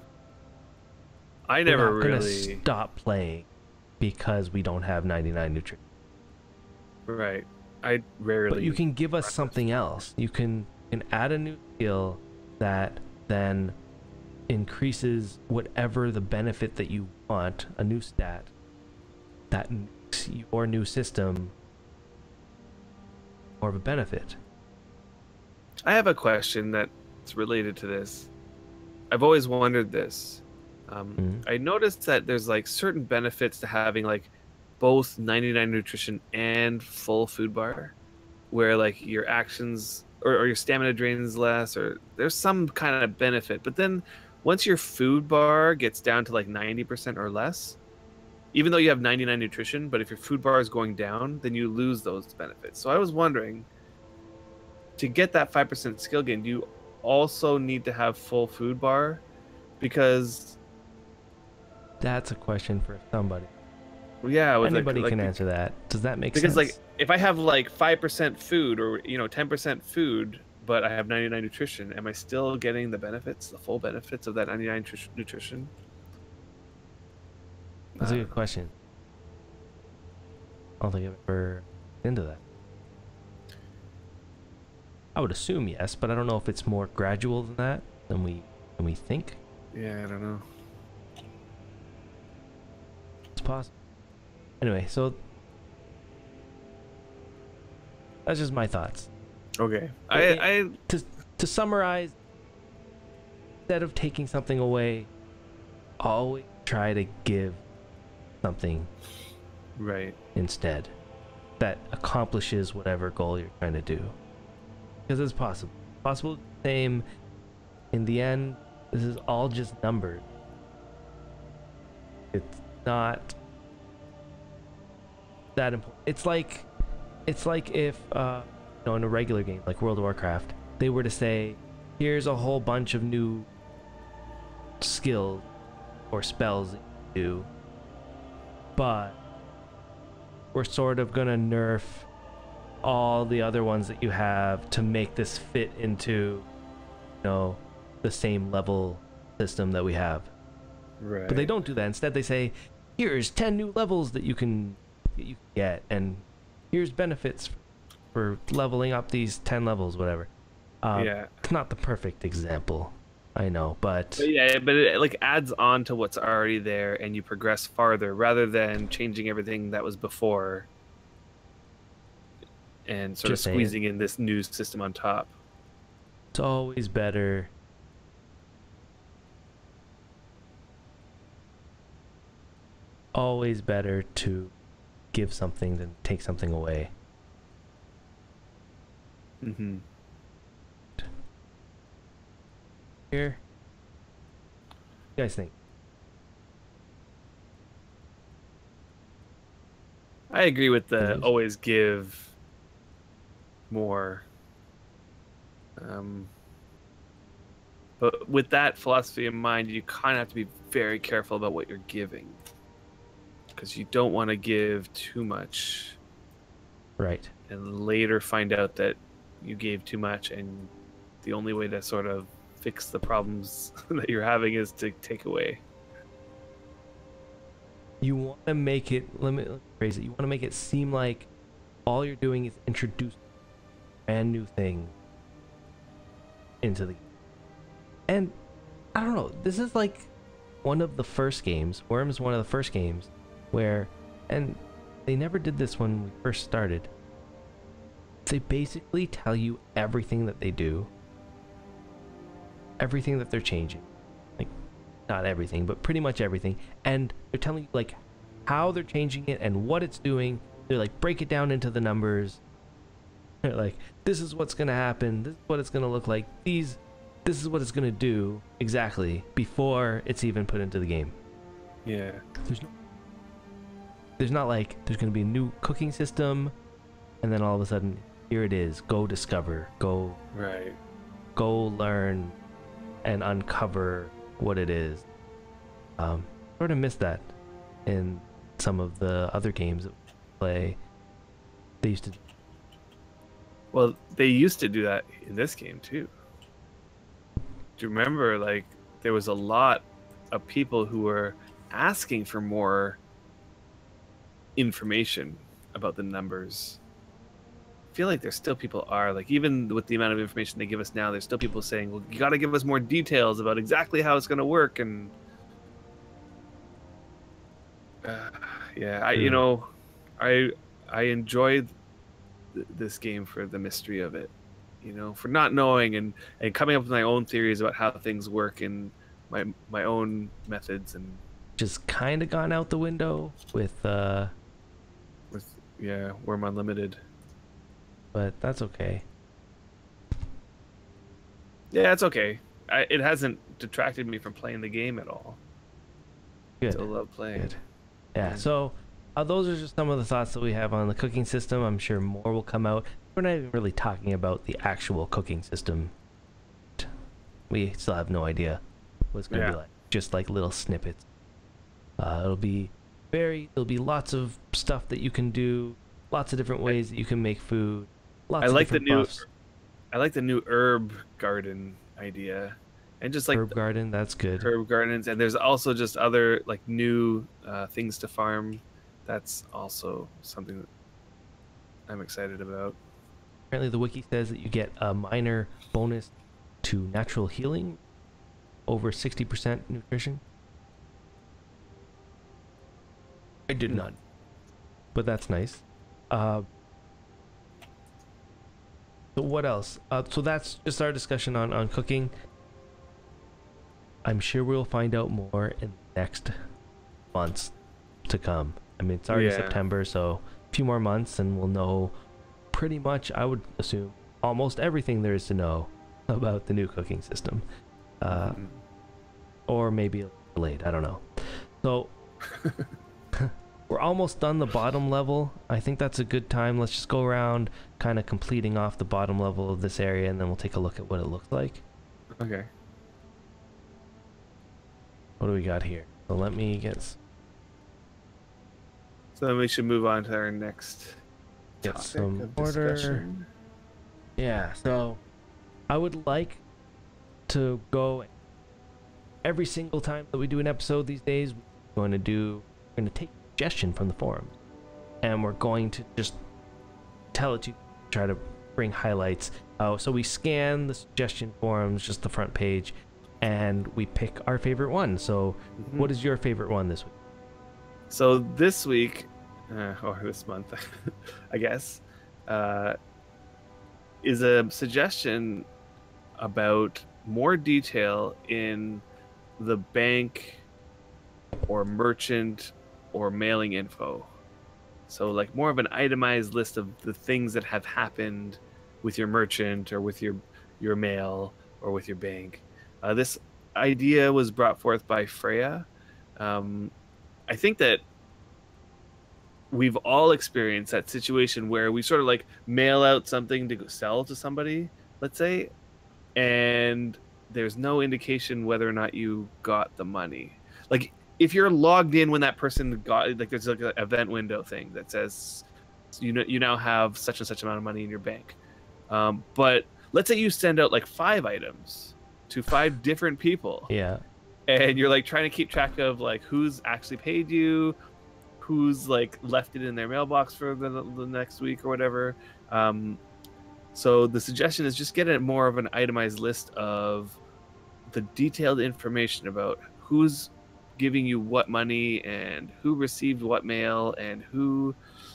I never we're not really gonna stop playing because we don't have 99 nutrition. Right. I rarely. But you can give us something else. You can add a new skill that then increases whatever the benefit that you want, a new stat that makes your new system more of a benefit. I have a question that's related to this. I've always wondered this. I noticed that there's like certain benefits to having like both 99 nutrition and full food bar, where like your actions or your stamina drains less, or there's some kind of benefit. But then once your food bar gets down to like 90% or less, even though you have 99 nutrition, but if your food bar is going down, then you lose those benefits. So I was wondering, to get that 5% skill gain, do you also need to have full food bar? Because that's a question for somebody. Yeah, anybody can answer that. Does that make sense? Because like if I have like 5% food or 10% food, but I have 99 nutrition, am I still getting the benefits, the full benefits of that 99 nutrition? That's a good question. I don't think I've ever into that. I would assume yes, but I don't know if it's more gradual than that than we think. Yeah, I don't know. It's possible. Anyway, so that's just my thoughts. Okay. To summarize, instead of taking something away, always try to give something right instead that accomplishes whatever goal you're trying to do. Because it's possible. Possible same. In the end, this is all just numbers. It's not that important. It's like if in a regular game like World of Warcraft, they were to say, here's a whole bunch of new skills or spells that you do, but we're sort of gonna nerf all the other ones that you have to make this fit into the same level system that we have. Right. But they don't do that. Instead they say, here's 10 new levels that you can get, and here's benefits for leveling up these 10 levels, whatever. Yeah. It's not the perfect example, I know, but Yeah, but it like adds on to what's already there, and you progress farther rather than changing everything that was before and sort of just saying, squeezing in this new system on top. it's always better. Always better to give something than take something away. Mm-hmm. Here, what do you guys think? I agree with the News? always give more. But with that philosophy in mind, you kind of have to be very careful about what you're giving, because you don't want to give too much Right. and later find out that you gave too much, and the only way to sort of fix the problems that you're having is to take away. You want to make it, let me phrase it, you want to make it seem like all you're doing is introduce brand new thing into the game. And I don't know, this is like one of the first games, Wurm is one of the first games where, and they never did this when we first started, they basically tell you everything that they do, everything that they're changing, like not everything, but pretty much everything, and they're telling you like how they're changing it and what it's doing. They're like, break it down into the numbers. They're like, this is what's gonna happen, this is what it's gonna look like, this is what it's gonna do exactly before it's even put into the game. Yeah. There's not like there's gonna be a new cooking system and then all of a sudden here it is, go discover, go learn and uncover what it is. Sort of missed that in some of the other games that we play. They used to. Well, they used to do that in this game too. Do you remember, like, there was a lot of people who were asking for more information about the numbers. I feel like there's still people are, like, even with the amount of information they give us now, there's still people saying, well, you got to give us more details about exactly how it's going to work. And yeah, I enjoyed this game for the mystery of it, for not knowing and coming up with my own theories about how things work and my own methods, and just kind of gone out the window with Wurm Unlimited. But that's okay. Yeah, it's okay. It hasn't detracted me from playing the game at all. Good. Still love playing. Good. Yeah, so those are just some of the thoughts that we have on the cooking system. I'm sure more will come out. We're not even really talking about the actual cooking system. We still have no idea what it's going to be like. Just like little snippets. There'll be lots of stuff that you can do, lots of different ways that you can make food. Lots of different buffs. I like the new herb garden idea. And just like herb garden, that's good. Herb gardens, and there's also just other like new things to farm. That's also something that I'm excited about. Apparently the wiki says that you get a minor bonus to natural healing, over 60% nutrition. I did not, but that's nice. So what else? So that's just our discussion on cooking. I'm sure we'll find out more in the next months to come. I mean, it's already September, so a few more months and we'll know pretty much, I would assume, almost everything there is to know about the new cooking system. Or maybe a little late, I don't know. So we're almost done the bottom level. I think that's a good time. Let's just go around kind of completing off the bottom level of this area, and then we'll take a look at what it looks like. Okay. What do we got here? So let me get... So then we should move on to our next get topic some of order. discussion. Yeah, so I would like to go every single time that we do an episode these days. We're going to take a suggestion from the forums, and we're going to just tell it to you try to bring highlights. So we scan the suggestion forums, just the front page, and we pick our favorite one. So what is your favorite one this week? So this week, or this month, I guess, is a suggestion about more detail in the bank or merchant or mailing info. So like more of an itemized list of the things that have happened with your merchant or with your mail or with your bank. This idea was brought forth by Freya. I think that we've all experienced that situation where we sort of like mail out something to sell to somebody, let's say, and there's no indication whether or not you got the money. Like if you're logged in when that person got, like there's like an event window thing that says you now have such and such amount of money in your bank. But let's say you send out like 5 items to 5 different people. Yeah. And you're like trying to keep track of like who's actually paid you, who's like left it in their mailbox for the next week or whatever. So the suggestion is just get a more of an itemized list of the detailed information about who's giving you what money and who received what mail and who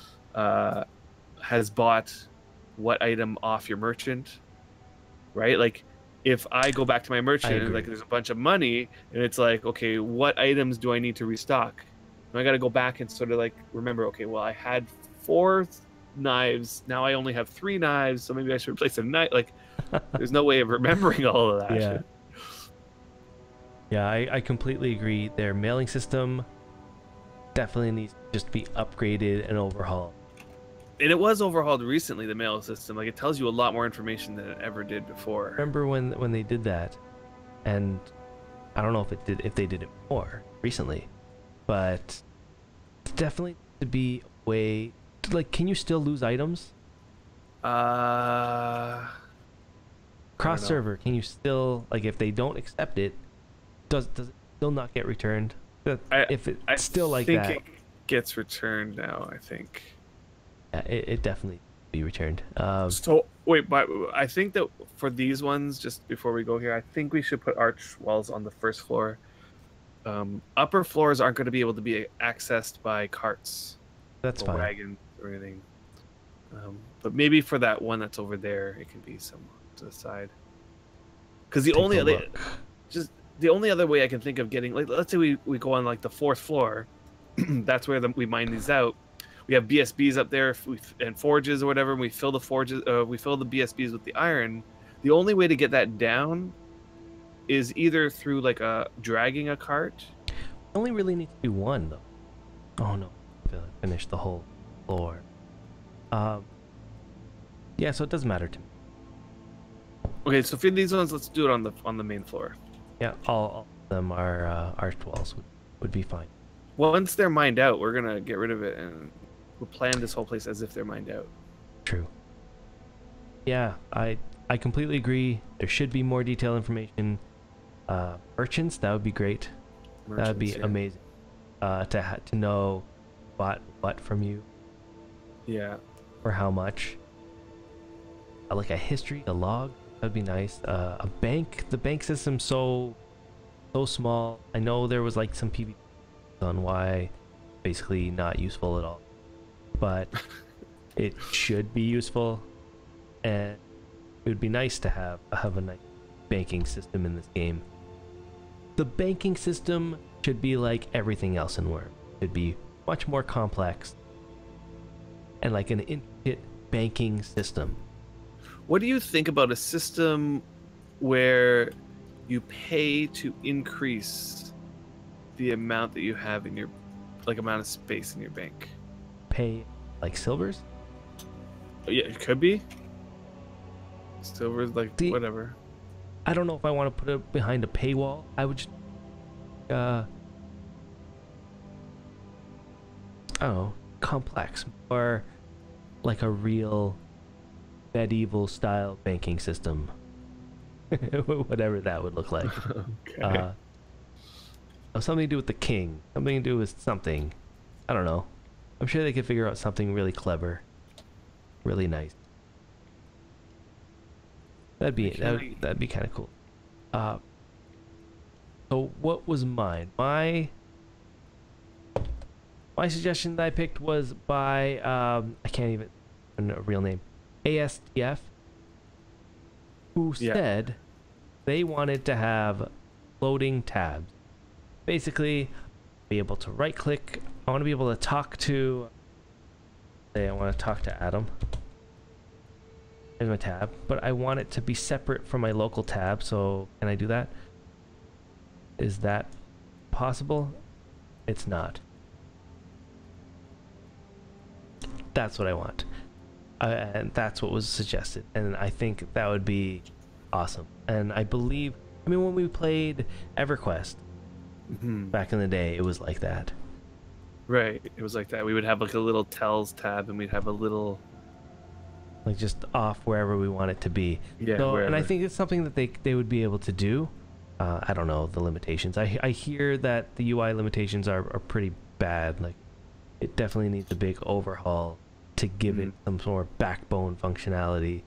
has bought what item off your merchant, right? Like if I go back to my merchant and like there's a bunch of money and it's like, okay, what items do I need to restock? And I got to go back and sort of like remember, okay, well, I had 4 knives, now I only have 3 knives, so maybe I should replace a knife. Like there's no way of remembering all of that. Yeah. Yeah, I completely agree. Their mailing system definitely needs to just be upgraded and overhauled. And it was overhauled recently, the mail system. Like it tells you a lot more information than it ever did before. Remember when they did that, and I don't know if they did it more recently, but it's definitely to be a way to, like, can you still lose items? Cross server, can you still, like, if they don't accept it, does it still not get returned? If it's still like that, I think it gets returned now. I think it definitely be returned. So wait, but I think that for these ones, just before we go here, I think we should put arch walls on the first floor. Upper floors aren't going to be able to be accessed by carts. That's fine. Wagons or anything. But maybe for that one that's over there, it can be some to the side. Because the only other way I can think of getting, like, let's say we go on like the 4th floor, that's where we mine these out. We have BSBs up there and forges or whatever, and we fill the forges, we fill the BSBs with the iron. The only way to get that down is either through like dragging a cart. Only really need to do one though. Oh no, finish the whole floor. Yeah, so it doesn't matter to me. Okay, so for these ones, let's do it on the main floor. Yeah, all of them are arched walls would be fine. Once they're mined out, we're gonna get rid of it and we'll plan this whole place as if they're mined out. True. Yeah, I completely agree. There should be more detailed information. Merchants, that would be great. That would be amazing. To know what from you. Yeah. Or how much. Like a history, a log. That'd be nice. A bank. The bank system's so small. I know there was like some PvP on why basically not useful at all, but it should be useful, and it would be nice to have a nice banking system in this game. The banking system should be like everything else in Wurm. It'd be much more complex and like an intricate banking system. What do you think about a system where you pay to increase the amount that you have in your, like, amount of space in your bank? Pay like silvers? Yeah, it could be. Silvers, like, whatever. I don't know if I want to put it behind a paywall. I would just, I don't know, complex, or like a real medieval style banking system. Whatever that would look like. Okay. Something to do with the king. Something to do with something. I don't know. I'm sure they could figure out something really clever. Really nice. That'd be kind of cool. So what was mine? My suggestion that I picked was by I can't even know a real name, ASTF, who said they wanted to have floating tabs. Basically, be able to right click. I want to be able to talk to. Say I want to talk to Adam. Here's my tab, but I want it to be separate from my local tab. So can I do that? Is that possible? It's not. That's what I want. And that's what was suggested. And I think that would be awesome. And I believe, I mean, when we played EverQuest back in the day, it was like that. Right. It was like that. We would have like a little tells tab, and we'd have a little, like, just off wherever we want it to be. Yeah. So, and I think it's something that they would be able to do. I don't know the limitations. I hear that the UI limitations are pretty bad. Like, it definitely needs a big overhaul to give it some sort of backbone functionality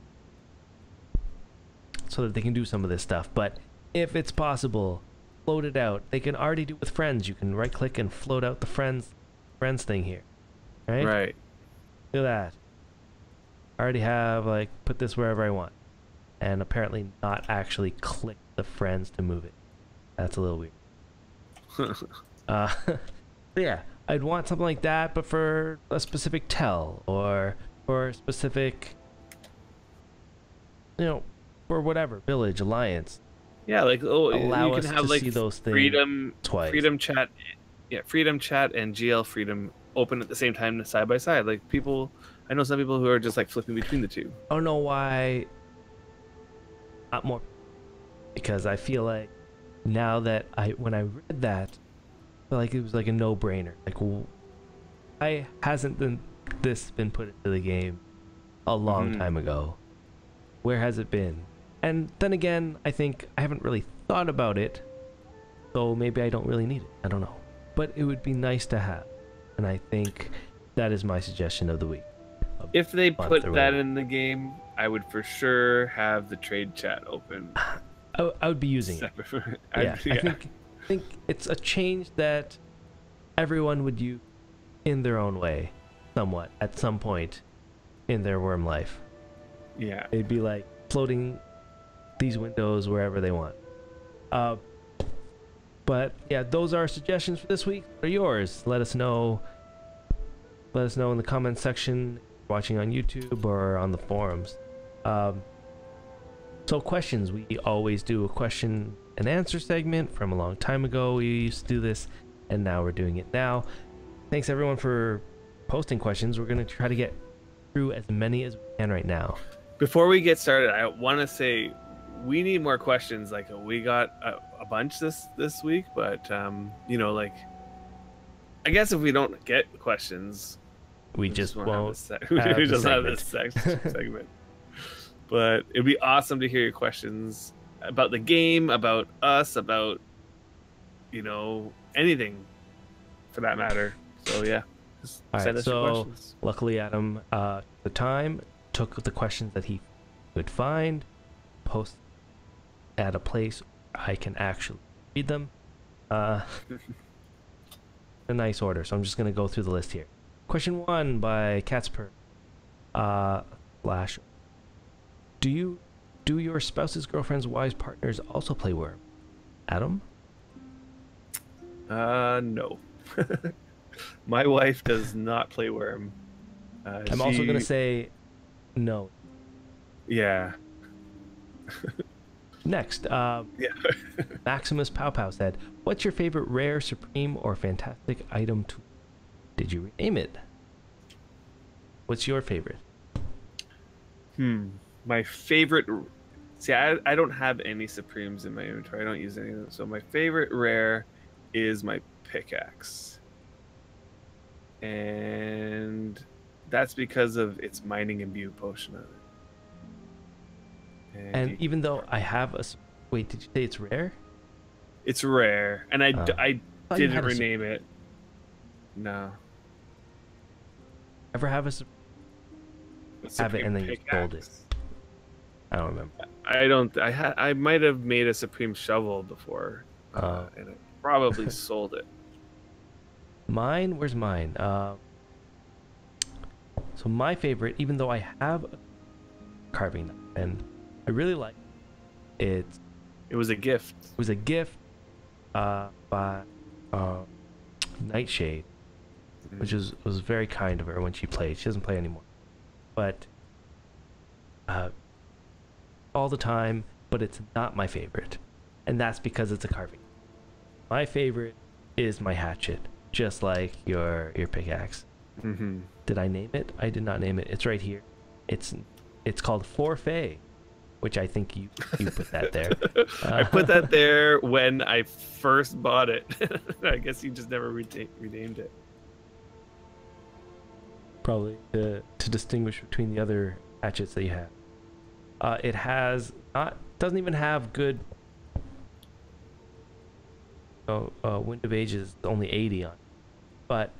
so that they can do some of this stuff. But if it's possible, float it out. They can already do it with friends. You can right click and float out the friends thing here. Right? Right. Look at that. I already have, like, put this wherever I want. And apparently not actually click the friends to move it. That's a little weird. Yeah, I'd want something like that, but for a specific tell, or for a specific, for whatever, village, alliance. Yeah, like, Allow you us can have to like see those things freedom twice. freedom chat and GL freedom open at the same time, side by side. Like, I know some people who are just like flipping between the two. I don't know why not more, because I feel like now that when I read that, I feel like it was like a no-brainer. Like, why hasn't this been put into the game a long time ago? Where has it been? And then again, I think I haven't really thought about it, so maybe I don't really need it. I don't know. But it would be nice to have, and I think that is my suggestion of the week. If they put that in the game, I would for sure have the trade chat open. I would be using it. I think it's a change that everyone would use in their own way, somewhat, at some point in their Wurm life. Yeah. It'd be like floating these windows wherever they want. But yeah, those are our suggestions for this week. What are yours? Let us know. Let us know in the comments section, watching on YouTube or on the forums. So questions, we always do a question and answer segment. From a long time ago we used to do this, and now we're doing it now. Thanks everyone for posting questions. We're going to try to get through as many as we can right now. Before we get started, I want to say we need more questions. Like, we got a bunch this week, but like, I guess if we don't get questions, we just won't we just have this segment. But it'd be awesome to hear your questions about the game, about us, about anything for that matter. So yeah, just send us your questions. Luckily, Adam, the time took the questions that he could find, post at a place I can actually read them. A nice order. So I'm just gonna go through the list here. Question 1 by Catsper. Do your spouse's girlfriend's wives partners also play Wurm? Adam? No. My wife does not play Wurm. I'm also gonna say no. Yeah. Next, Maximus Pow Pow said, "What's your favorite rare, supreme, or fantastic item tool? Did you rename it? What's your favorite?" My favorite. See, I don't have any supremes in my inventory. I don't use any of them. So my favorite rare is my pickaxe, and that's because of its mining imbue potion on it. And even though I have a... Wait, did you say it's rare? It's rare, and I didn't rename it. No. Ever have have it and then you sold it? I don't remember. I don't. I might have made a Supreme shovel before, and I probably sold it. Mine, where's mine? So my favorite, even though I have a carving knife and I really like it, It was a gift. it was a gift by Nightshade, which was very kind of her when she played. She doesn't play anymore, but all the time. But it's not my favorite, and that's because it's a carving. My favorite is my hatchet, just like your pickaxe. Mm-hmm. Did I name it? I did not name it. It's right here. It's called Forfait, which I think you put that there. I put that there when I first bought it. I guess you just never renamed it. Probably to distinguish between the other hatchets that you have. It doesn't even have good. Wind of Ages only 80 on it, but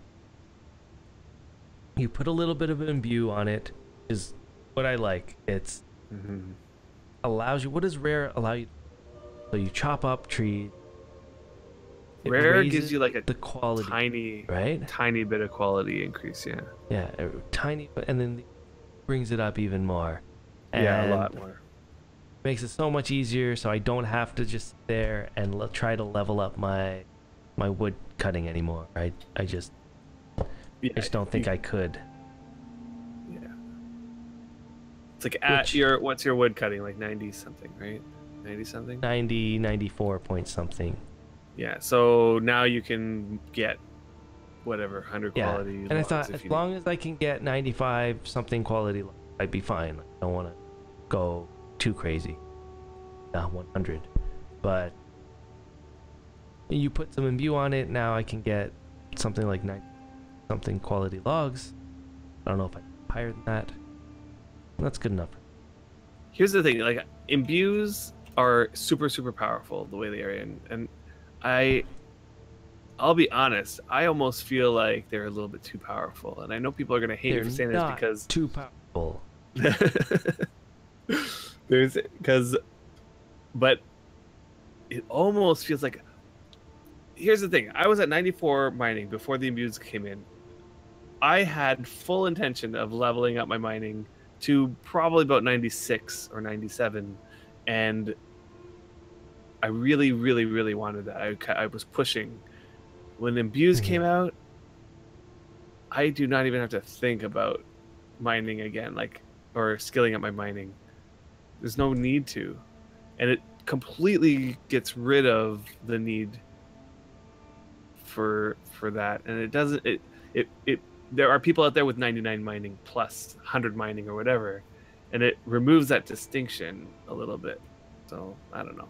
you put a little bit of imbue on it. Is what I like. It's allows you. What does rare allow you? So you chop up trees. Rare gives you like the quality, tiny bit of quality increase. Yeah. Yeah, tiny, and then brings it up even more. Yeah, And a lot more. makes it so much easier, so I don't have to just sit there and try to level up my wood cutting anymore. I just don't think I could. Yeah. It's like what's your wood cutting, like 90 something, right? 90 something? 94 point something. Yeah, so now you can get whatever 100 quality. And I thought as long as I can get 95 something quality, I'd be fine. Like, I don't want to go too crazy. 100, but you put some imbue on it. Now I can get something like 90 something quality logs. I don't know if I can higher than that. That's good enough. Here's the thing: like imbues are super powerful the way they are, and I'll be honest. I almost feel like they're a little bit too powerful, and I know people are gonna hate me for saying this because too powerful. But it almost feels like. Here's the thing: I was at 94 mining before the imbues came in. I had full intention of leveling up my mining to probably about 96 or 97, and I really wanted that. I was pushing. When imbues came out, I do not even have to think about mining again, or skilling up my mining. There's no need to, and it completely gets rid of the need for that. And it doesn't. It there are people out there with 99 mining plus 100 mining or whatever, and it removes that distinction a little bit. So I don't know.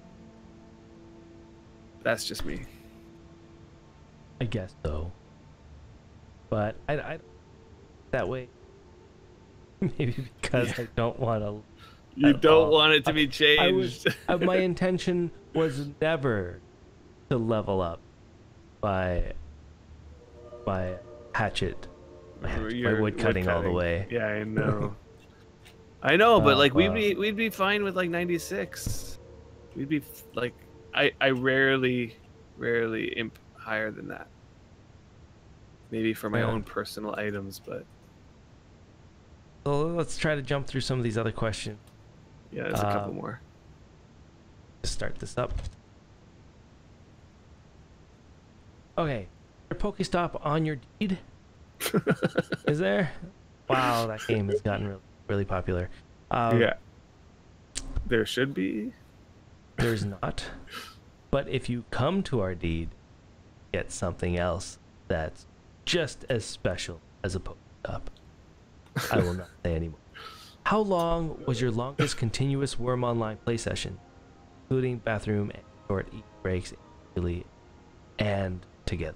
That's just me. I guess so. But I that way. Maybe because I don't want to. You don't want it to be changed. My intention was never to level up by hatchet, my wood cutting all the way. Yeah, I know. I know, but like we'd be fine with like 96. We'd be like I rarely imp higher than that. Maybe for my own personal items, but. So let's try to jump through some of these other questions. Yeah, there's a couple more. Let's start this up. Okay. Pokestop on your deed? Is there? Wow, that game has gotten really popular. Yeah. There should be. There's not. But if you come to our deed, get something else that's just as special as a Pokestop. I will not say anymore. How long was your longest continuous Wurm Online play session, including bathroom and short eat breaks individually and together?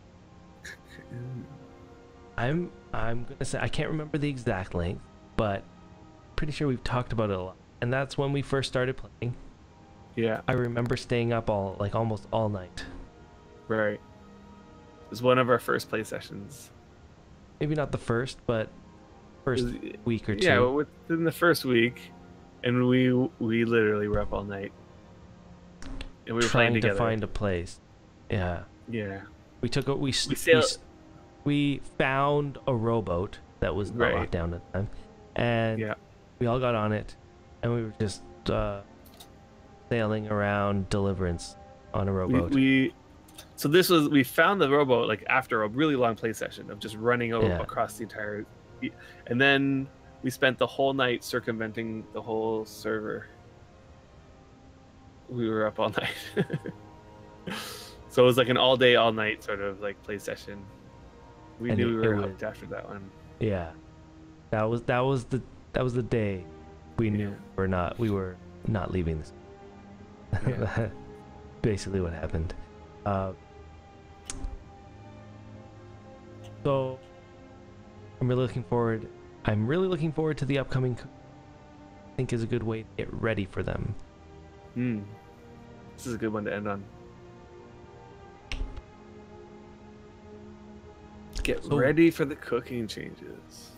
I'm gonna say I can't remember the exact length, but pretty sure we've talked about it a lot. And that's when we first started playing. Yeah. I remember staying up almost all night. Right. It was one of our first play sessions. Maybe not the first, but first week or two. Yeah, within the first week, and we literally were up all night, and we were playing trying to together. find a place. Yeah. Yeah. We took a sailed. we found a rowboat that was not locked down at the time, and we all got on it, and we were just sailing around Deliverance on a rowboat. So we found the rowboat like after a really long play session of just running across the entire, and then we spent the whole night circumventing the whole server. We were up all night. So it was like an all day, all night sort of like play session. We knew we were hooked after that one. Yeah, that was the day we knew we were not leaving this. Yeah. Basically, what happened. So I'm really looking forward to the upcoming. I think is a good way to get ready for them. This is a good one to end on. Get ready for the cooking changes.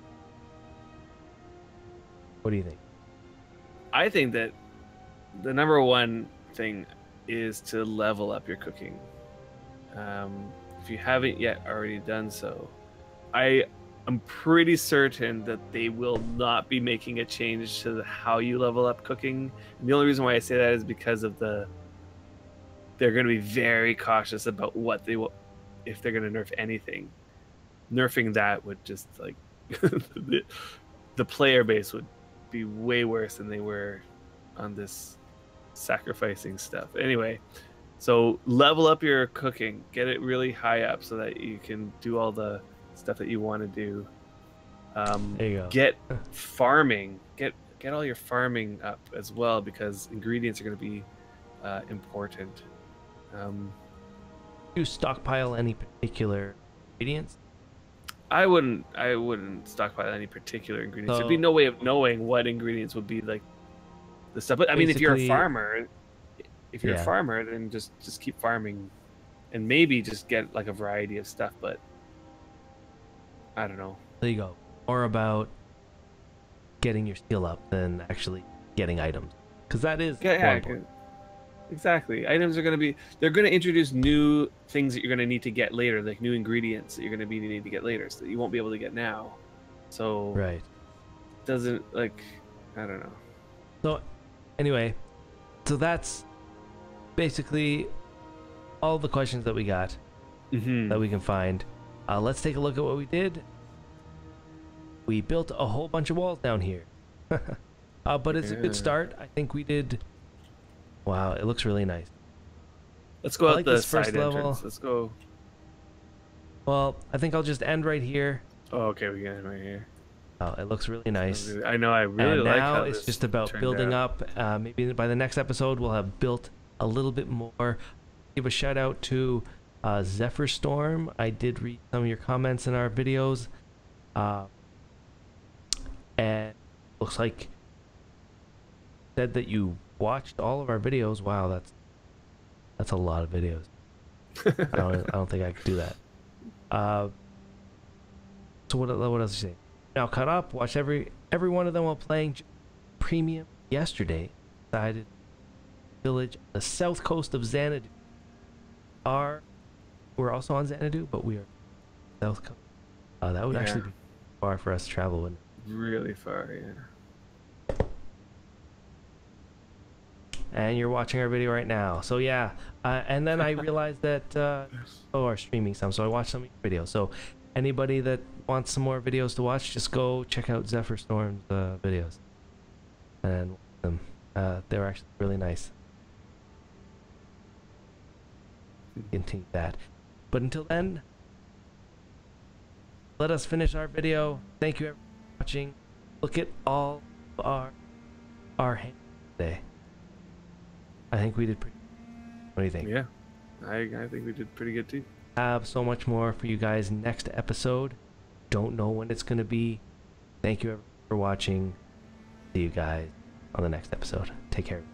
What do you think? I think that the number one thing is to level up your cooking. If you haven't yet already done so, I am pretty certain that they will not be making a change to how you level up cooking. And the only reason why I say that is because of they're going to be very cautious about what they will, if they're going to nerf anything. Nerfing that would just like the player base would be way worse than they were on this sacrificing stuff. Anyway, so level up your cooking, get it really high up so that you can do all the stuff that you want to do. There you go. Get farming, get all your farming up as well, because ingredients are going to be important. Do you stockpile any particular ingredients? I wouldn't stockpile any particular ingredients. There'd be no way of knowing what ingredients would be like the stuff. But I mean, if you're a farmer, then just keep farming, and maybe just get like a variety of stuff. But I don't know. There you go. More about getting your skill up than actually getting items, because that is important. Exactly. Items are they're going to introduce new things that you're going to need to get later, like new ingredients that you're going to be needing to get later, so that you won't be able to get now. So right. Doesn't I don't know. So anyway, so that's basically all the questions that we got that we can find. Let's take a look at what we did. We built a whole bunch of walls down here. But it's a good start. I think we did. Wow, it looks really nice. Let's go out the side entrance. Let's go. Well, I think I'll just end right here. Oh, okay, we can end right here. Oh, it looks really nice. I know, I really like how now it's just about building up. Maybe by the next episode we'll have built a little bit more. Give a shout out to Zephyr Storm. I did read some of your comments in our videos. And looks like said that you watched all of our videos. Wow, that's a lot of videos. I don't think I could do that. So what else you say? Now caught up, watched every one of them while playing Premium yesterday. Decided village on the south coast of Xanadu. We're also on Xanadu, but we are south coast. That would actually be far for us to travel, wouldn't it? Really far, yeah. And you're watching our video right now. So yeah, and then I realized that are streaming some, so I watched some of your videos. So anybody that wants some more videos to watch, just go check out Zephyr Storm's videos and watch them. They're actually really nice. Continue that. But until then, let us finish our video. Thank you everyone for watching. Look at all of our hands today. I think we did pretty good. What do you think? Yeah, I think we did pretty good too. Have so much more for you guys next episode. Don't know when it's going to be. Thank you everyone for watching. See you guys on the next episode. Take care.